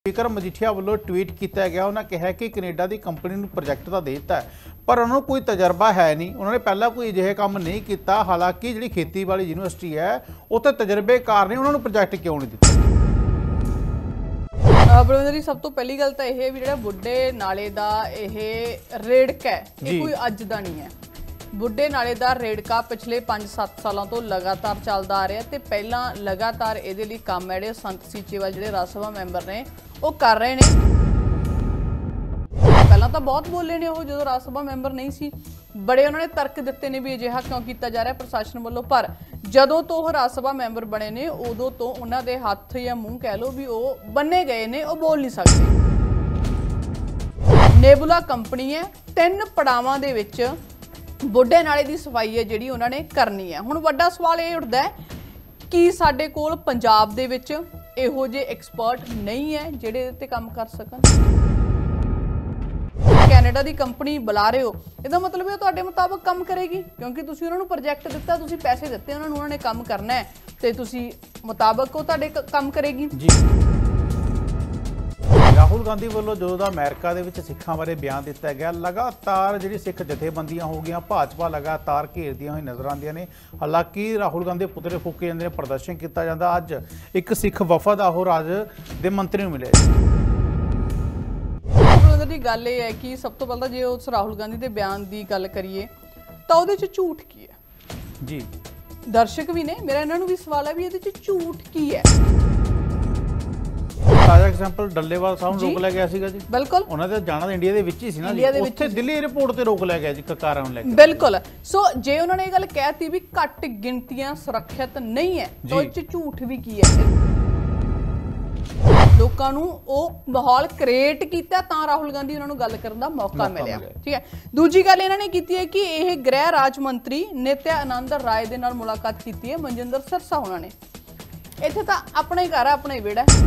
विक्रम मजीठिया वालों ट्वीट किया गया। उन्होंने कहा कि कनेडा की कंपनी को प्रोजैक्ट तो दे दिता है पर उन्होंने कोई तजर्बा है नहीं, उन्होंने पहला कोई अजिहे काम नहीं किया। हालांकि जी खेती वाली यूनिवर्सिटी है उत्थे तजर्बेकार ने, उन्होंने प्रोजैक्ट क्यों नहीं दिता? बलविंदर जी, सब तो पहली गल तो यह भी जो बुढ़े नाले का यह रेड़का है ये कोई अज का नहीं है। बुढ़े नाले का रेड़का पिछले 5-7 सालों तो लगातार चलता आ रहा है। तो पहला लगातार ये काम है संत सीचेवाल जो राज्य सभा मैंबर ने वो कर रहे हैं। पहला तो बहुत बोले ने वो जो राज्य सभा मैंबर नहीं सी, बड़े उन्होंने तर्क दिते ने भी अजिहा क्यों किया जा रहा है प्रशासन वालों। पर जदों तो वो राज्य सभा मैंबर बने ने उदों तो उन्होंने हाथ या मूँह कह लो भी वो बने गए ने, वो बोल नहीं सकते। नेबुला कंपनी है, 3 पड़ावां दे विच बुढ़े नाले की सफाई है जी उन्होंने करनी है। हुण वड्डा सवाल ये उठदा है कि साडे कोल पंजाब दे विच इहो जे एक्सपर्ट नहीं है जिहड़े इहदे ते काम कर सकन। कैनेडा की कंपनी बुला रहे हो, इसदा मतलब है तुहाडे मुताबिक काम करेगी क्योंकि तुसीं उन्हां नूं प्रोजैक्ट दिता, तुसीं पैसे दिते उन्हां नूं, उन्होंने काम करना है ते तुसीं मुताबिक वो तुहाडे काम करेगी जी। राहुल गांधी वालों जो अमेरिका के सिखों बारे बयान दिता गया, लगातार जी सिख जथेबंदियां हो गई, भाजपा लगातार घेरदियां हुई नज़र आदियां ने। हालांकि राहुल गांधी पुतले फूके जाते हैं, प्रदर्शन किया जाता। अज एक सिख वफद आहो राज के मंत्री मिले। की गल यह है कि सब तो पहला जो उस राहुल गांधी के बयान की गल करिए तो वो झूठ की है जी। दर्शक भी ने, मेरा इन्होंने भी सवाल है भी ये झूठ की है। ताजा एग्जांपल डल्लेवाल साहब रोक लिया गया सीगा जी। बिल्कुल उन्होंने जाना तो इंडिया दे विच ही सी ना जी, उत्थे दिल्ली एयरपोर्ट ते रोक लिया गया जी कारां नूं लेके। बिल्कुल। सो जे उन्होंने ये गल कहती भी घट गिनतियां सुरक्षित नहीं है तो इस झूठ भी की है। लोकां नूं ਉਹ माहौल क्रिएट किया तां राहुल गांधी उन्होंने गल करन दा मौका मिलिया। ठीक है, दूजी गल इन्होंने की है कि यह गृह राज मंत्री नित्यानंद राय दे नाल मुलाकात की है मनजिंदर सिरसा उन्होंने। इत्थे तां अपना ही घर है, अपना ही विहड़ा है।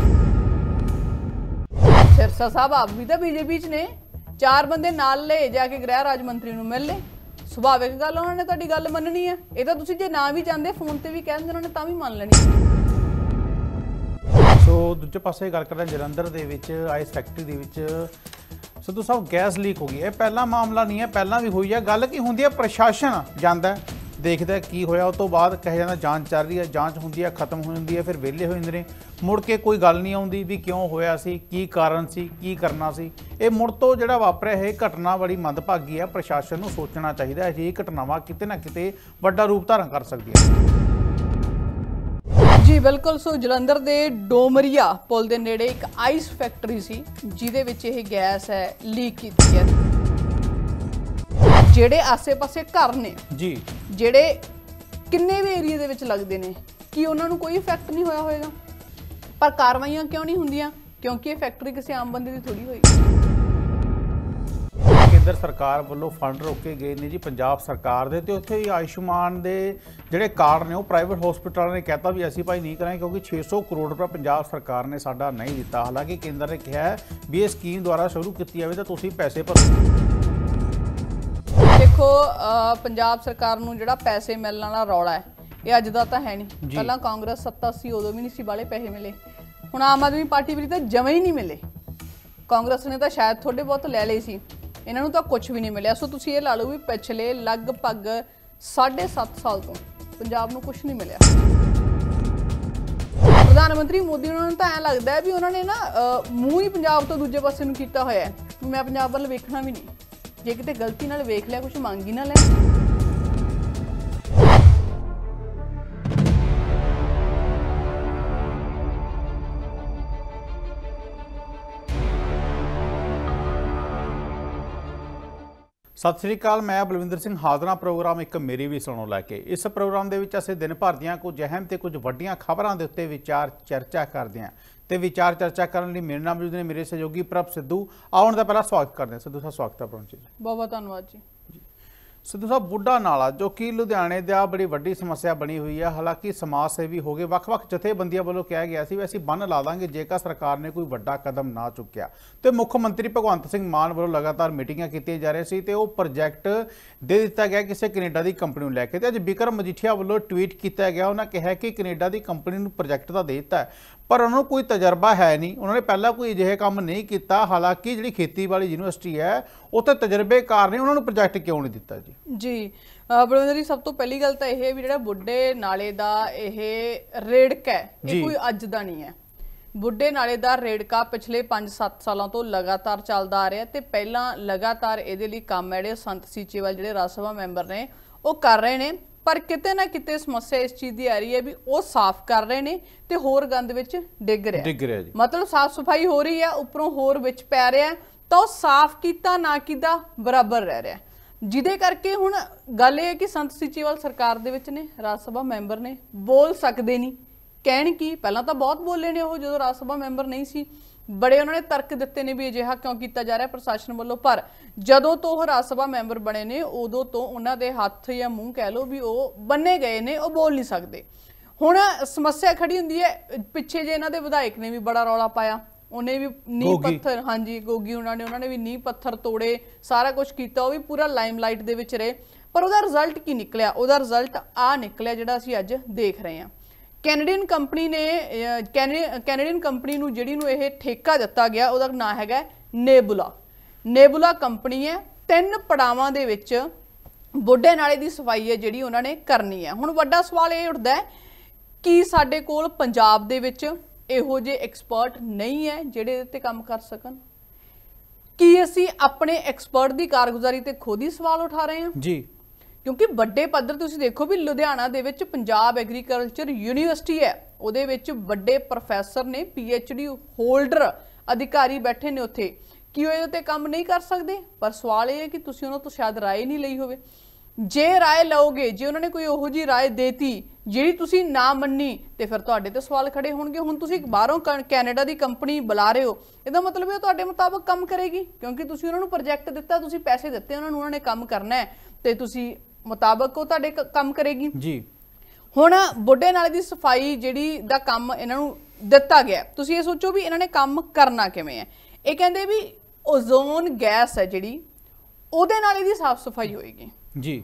सिरसा साहब आप भी तो बीजेपी च ने, 4 बंदे नाल ले जाके गृह राज मंत्री नूं मिल ले, सुभाविक गल उन्होंने तुहाडी गल मननी है। ये तो तुसीं जे ना भी चाहते फोन ते भी कह दिंदे उन्होंने तां भी मान लेनी। सो दूजे पासे गल करते जलंधर दे विच आइस फैक्ट्री दे विच सिद्धू साहब गैस लीक हो गई है। पहला मामला नहीं है, पहला भी हुई है। गल की होंदी है प्रशासन जाता देखता की होया, उस तो बाद कहा जाता जांच चल रही है, जांच होंदी है खत्म हो जाती है, फिर वेले हो जाते हैं, मुड़ के कोई गल नहीं आती भी क्यों होया सी, की कारण सी, की करना सी। ये मुड़ तो जिहड़ा वापरिया है घटना बड़ी मंदभागी है। प्रशासन को सोचना चाहिए अजिही घटनावां किते ना किते वड्डा रूप धारण कर सकदी है जी। बिल्कुल। सो जलंधर के डोमरिया पुल के नेड़े एक आइस फैक्ट्री सी जिहदे विच यह गैस है लीक की है। जेड़े आसे पासे घर ने जी, जेड़े किन्ने भी एरिया दे विच लगदे ने कि उन्हां नूं कोई इफैक्ट नहीं होया होएगा, पर कार्रवाइयां क्यों नहीं हुंदियां? क्योंकि ये फैक्ट्री किसी आम बंदे की थोड़ी होएगी। केंद्र सरकार वालों फंड रोके गए ने जी पंजाब सरकार दे, ते उत्थे ही आयुष्मान दे जिहड़े कार्ड ने वो प्राइवेट हॉस्पिटल ने कहता भी असीं भाई नहीं करांगे क्योंकि 600 करोड़ रुपया पंजाब सरकार ने साडा नहीं दिता। हालांकि केंद्र ने कहा है भी ये स्कीम द्वारा शुरू की जाए तो तुसीं पैसे भरो। देखो पंजाब सरकार नूं जिहड़ा पैसे मिलण वाला रौला है ये अज दा तां है नहीं। पहलां कांग्रेस सत्ता सी उदों भी नहीं सी वाले पैसे मिले, हुण आम आदमी पार्टी भी तो जमे ही नहीं मिले। कांग्रेस ने तो शायद थोड़े बहुत लै लए सी, इन्हां नूं तां कुछ भी नहीं मिलिया। सो तुसीं ये ला लो भी पिछले लगभग 7.5 साल तो पंजाब नूं कुछ नहीं मिलिया। प्रधानमंत्री मोदी उन्होंने तो ऐ लगता है भी उन्होंने ना मूँह ही पंजाब तो दूजे पासे नूं कीता होया है, मैं पंजाब वाल वेखना भी नहीं, जे किते गलती नाल वेख लिया कुछ मंग ही ना लैण। सत श्री अकाल, मैं बलविंदर सिंह हाज़र प्रोग्राम एक मेरी भी सुनो लैके। इस प्रोग्राम के असीं दिन भर दियां कुछ अहम ते कुछ वड्डियां खबरां दे उत्ते विचार चर्चा करते हैं। तो विचार चर्चा करने लिए मेरे नाम मौजूद ने मेरे सहयोगी प्रभ सिद्धू। आउण दा पहला स्वागत करते हैं। सिद्धू साहब स्वागत है प्रभ जी। बहुत बहुत धन्यवाद जी। सिद्धू साहब बुढ़ा नाला जो कि लुधियाने का बड़ी वड्डी समस्या बनी हुई है। हालांकि समाज सेवी हो गए, वक्-वक् जथेबंदियों वालों कहा गया सी वैसे बन ला देंगे जेकर सरकार ने कोई वड्डा कदम ना चुक्या। तो मुख्यमंत्री भगवंत सिंह मान वालों लगातार मीटिंगां कीतियां जा रही सी ते वो प्रोजैक्ट दे दिता गया किसी कनेडा की कंपनी को लैके। अज विक्रम मजीठिया वालों ट्वीट किया गया, उन्होंने कहा कि कनेडा की कंपनी को प्रोजैक्ट तो दे दिता है ਪਰ ਉਹਨਾਂ ਨੂੰ ਕੋਈ ਤਜਰਬਾ ਹੈ ਨਹੀਂ, ਉਹਨਾਂ ਨੇ ਪਹਿਲਾਂ ਕੋਈ ਅਜਿਹੇ ਕੰਮ ਨਹੀਂ ਕੀਤਾ। ਹਾਲਾਂਕਿ ਜਿਹੜੀ ਖੇਤੀਬਾੜੀ ਯੂਨੀਵਰਸਿਟੀ ਹੈ ਉੱਥੇ ਤਜਰਬੇਕਾਰ ਨੇ, ਉਹਨਾਂ ਨੂੰ ਪ੍ਰੋਜੈਕਟ ਕਿਉਂ ਨਹੀਂ ਦਿੱਤਾ ਜੀ? ਜੀ ਬਲਵਿੰਦਰ ਜੀ, ਸਭ ਤੋਂ ਪਹਿਲੀ ਗੱਲ ਤਾਂ ਇਹ ਹੈ ਵੀ ਜਿਹੜਾ ਬੁੱਢੇ ਨਾਲੇ ਦਾ ਇਹ ਰੇੜਕਾ ਹੈ ਇਹ ਕੋਈ ਅੱਜ ਦਾ ਨਹੀਂ ਹੈ। ਬੁੱਢੇ ਨਾਲੇ ਦਾ ਰੇੜਕਾ ਪਿਛਲੇ 5-7 ਸਾਲਾਂ ਤੋਂ ਲਗਾਤਾਰ ਚੱਲਦਾ ਆ ਰਿਹਾ ਤੇ ਪਹਿਲਾਂ ਲਗਾਤਾਰ ਇਹਦੇ ਲਈ ਕੰਮ ਜਿਹੜੇ ਸੰਤ ਸੀਚੇਵਾਲ ਜਿਹੜੇ ਰਾਜ ਸਭਾ ਮੈਂਬਰ ਨੇ ਉਹ ਕਰ ਰਹੇ ਨੇ, ਪਰ ਕਿਤੇ ਨਾ ਕਿਤੇ ਸਮੱਸਿਆ ਇਸ ਚੀਜ਼ ਦੀ ਆ ਰਹੀ ਹੈ ਵੀ ਉਹ ਸਾਫ਼ ਕਰ ਰਹੇ ਨੇ ਤੇ ਹੋਰ ਗੰਦ ਵਿੱਚ ਡਿੱਗ ਰਿਹਾ ਜੀ। ਮਤਲਬ ਸਾਫ਼ ਸਫਾਈ ਹੋ ਰਹੀ ਹੈ, ਉੱਪਰੋਂ ਹੋਰ ਵਿੱਚ ਪੈ ਰਿਹਾ, ਤਾਂ ਉਹ ਸਾਫ਼ ਕੀਤਾ ਨਾ ਕੀਤਾ ਬਰਾਬਰ ਰਹਿ ਰਿਹਾ, ਜਿਹਦੇ ਕਰਕੇ ਹੁਣ ਗੱਲ ਇਹ ਹੈ ਕਿ ਸੰਤ ਸੀਚੇਵਾਲ ਸਰਕਾਰ ਦੇ ਵਿੱਚ ਨੇ, ਰਾਜ ਸਭਾ ਮੈਂਬਰ ਨੇ, ਬੋਲ ਸਕਦੇ ਨਹੀਂ। ਕਹਿਣ ਕੀ, ਪਹਿਲਾਂ ਤਾਂ ਬਹੁਤ ਬੋਲੇ ਨੇ ਉਹ ਜਦੋਂ ਰਾਜ ਸਭਾ ਮੈਂਬਰ ਨਹੀਂ ਸੀ, ਬੜੇ ਉਹਨਾਂ ਨੇ ਤਰਕ ਦਿੱਤੇ ਨੇ ਵੀ ਅਜਿਹਾ ਕਿਉਂ ਕੀਤਾ ਜਾ ਰਿਹਾ ਪ੍ਰਸ਼ਾਸਨ ਵੱਲੋਂ, ਪਰ ਜਦੋਂ ਤੋਂ ਉਹ ਰਾਜ ਸਭਾ ਮੈਂਬਰ ਬਣੇ ਨੇ ਉਦੋਂ ਤੋਂ ਉਹਨਾਂ ਦੇ ਹੱਥ ਜਾਂ ਮੂੰਹ ਕਹਿ ਲਓ ਵੀ ਉਹ ਬੰਨੇ ਗਏ ਨੇ, ਉਹ ਬੋਲ ਨਹੀਂ ਸਕਦੇ। ਹੁਣ ਸਮੱਸਿਆ ਖੜੀ ਹੁੰਦੀ ਹੈ, ਪਿੱਛੇ ਜੇ ਇਹਨਾਂ ਦੇ ਵਿਧਾਇਕ ਨੇ ਵੀ ਬੜਾ ਰੌਲਾ ਪਾਇਆ, ਉਹਨੇ ਵੀ ਨੀਂਹ ਪੱਥਰ, ਹਾਂਜੀ ਗੋਗੀ ਉਹਨਾਂ ਨੇ ਵੀ ਨੀਂਹ ਪੱਥਰ ਤੋੜੇ, ਸਾਰਾ ਕੁਝ ਕੀਤਾ, ਉਹ ਵੀ ਪੂਰਾ ਲਾਈਮਲਾਈਟ ਦੇ ਵਿੱਚ ਰਹੇ, ਪਰ ਉਹਦਾ ਰਿਜ਼ਲਟ ਕੀ ਨਿਕਲਿਆ? ਉਹਦਾ ਰਿਜ਼ਲਟ ਆ ਨਿਕਲਿਆ ਜਿਹੜਾ ਅਸੀਂ ਅੱਜ ਦੇਖ ਰਹੇ ਹਾਂ। ਕੈਨੇਡੀਅਨ ਕੰਪਨੀ ਨੂੰ ਜਿਹੜੀ ਨੂੰ ਇਹ ਠੇਕਾ ਦਿੱਤਾ ਗਿਆ ਉਹਦਾ ਨਾਂ ਹੈਗਾ ਨੇਬੂਲਾ ਕੰਪਨੀ ਹੈ। 3 ਪੜਾਵਾਂ ਦੇ ਵਿੱਚ ਬੁੱਢੇ ਨਾਲੇ ਦੀ ਸਫਾਈ ਹੈ ਜਿਹੜੀ ਉਹਨਾਂ ਨੇ ਕਰਨੀ ਹੈ। ਹੁਣ ਵੱਡਾ ਸਵਾਲ ਇਹ ਉੱਠਦਾ ਹੈ ਕਿ ਸਾਡੇ ਕੋਲ ਪੰਜਾਬ ਦੇ ਵਿੱਚ ਇਹੋ ਜਿਹੇ ਐਕਸਪਰਟ ਨਹੀਂ ਹੈ ਜਿਹੜੇ ਇਹਦੇ ਤੇ ਕੰਮ ਕਰ ਸਕਣ। ਕੀ ਅਸੀਂ ਆਪਣੇ ਐਕਸਪਰਟ ਦੀ ਕਾਰਗੁਜ਼ਾਰੀ ਤੇ ਖੁਦ ਹੀ ਸਵਾਲ ਉਠਾ ਰਹੇ ਹਾਂ ਜੀ? ਕਿਉਂਕਿ ਵੱਡੇ ਪੱਧਰ ਤੁਸੀਂ ਦੇਖੋ ਵੀ ਲੁਧਿਆਣਾ ਦੇ ਵਿੱਚ ਪੰਜਾਬ ਐਗਰੀਕਲਚਰ ਯੂਨੀਵਰਸਿਟੀ ਹੈ, ਉਹਦੇ ਵਿੱਚ ਵੱਡੇ ਪ੍ਰੋਫੈਸਰ ਨੇ, PhD ਹੋਲਡਰ ਅਧਿਕਾਰੀ ਬੈਠੇ ਨੇ ਉੱਥੇ, ਕੀ ਉਹ ਇਹਦੇ ਤੇ ਕੰਮ ਨਹੀਂ ਕਰ ਸਕਦੇ? ਪਰ ਸਵਾਲ ਇਹ ਹੈ ਕਿ ਤੁਸੀਂ ਉਹਨਾਂ ਤੋਂ ਸ਼ਾਇਦ ਰਾਏ ਨਹੀਂ ਲਈ ਹੋਵੇ। ਜੇ ਰਾਏ ਲਓਗੇ, ਜੇ ਉਹਨਾਂ ਨੇ ਕੋਈ ਉਹੋ ਜਿਹੀ ਰਾਏ ਦੇਤੀ ਜਿਹੜੀ ਤੁਸੀਂ ਨਾ ਮੰਨੀ, ਤੇ ਫਿਰ ਤੁਹਾਡੇ ਤੇ ਸਵਾਲ ਖੜੇ ਹੋਣਗੇ। ਹੁਣ ਤੁਸੀਂ ਬਾਹਰੋਂ ਕੈਨੇਡਾ ਦੀ ਕੰਪਨੀ ਬੁਲਾ ਰਹੇ ਹੋ, ਇਹਦਾ ਮਤਲਬ ਇਹ ਤੁਹਾਡੇ ਮੁਤਾਬਕ ਕੰਮ ਕਰੇਗੀ, ਕਿਉਂਕਿ ਤੁਸੀਂ ਉਹਨਾਂ ਨੂੰ ਪ੍ਰੋਜੈਕਟ ਦਿੱਤਾ, ਤੁਸੀਂ ਪੈਸੇ ਦਿੱਤੇ ਉਹਨਾਂ ਨੂੰ, ਉਹਨਾਂ ਨੇ ਕੰਮ ਕਰਨਾ ਹੈ ਤੇ ਤੁਸੀਂ ਮੁਤਾਬਕ ਉਹ ਤੁਹਾਡੇ ਕੰਮ ਕਰੇਗੀ ਜੀ। ਹੁਣ ਬੁੱਢੇ ਨਾਲੇ ਦੀ ਸਫਾਈ ਜਿਹੜੀ ਦਾ ਕੰਮ ਇਹਨਾਂ ਨੂੰ ਦਿੱਤਾ ਗਿਆ, ਤੁਸੀਂ ਇਹ ਸੋਚੋ ਵੀ ਇਹਨਾਂ ਨੇ ਕੰਮ ਕਰਨਾ ਕਿਵੇਂ ਹੈ। ਇਹ ਕਹਿੰਦੇ ਵੀ ਓਜ਼ੋਨ ਗੈਸ ਹੈ ਜਿਹੜੀ, ਉਹਦੇ ਨਾਲ ਇਹਦੀ ਸਾਫ਼ ਸਫਾਈ ਹੋਏਗੀ ਜੀ।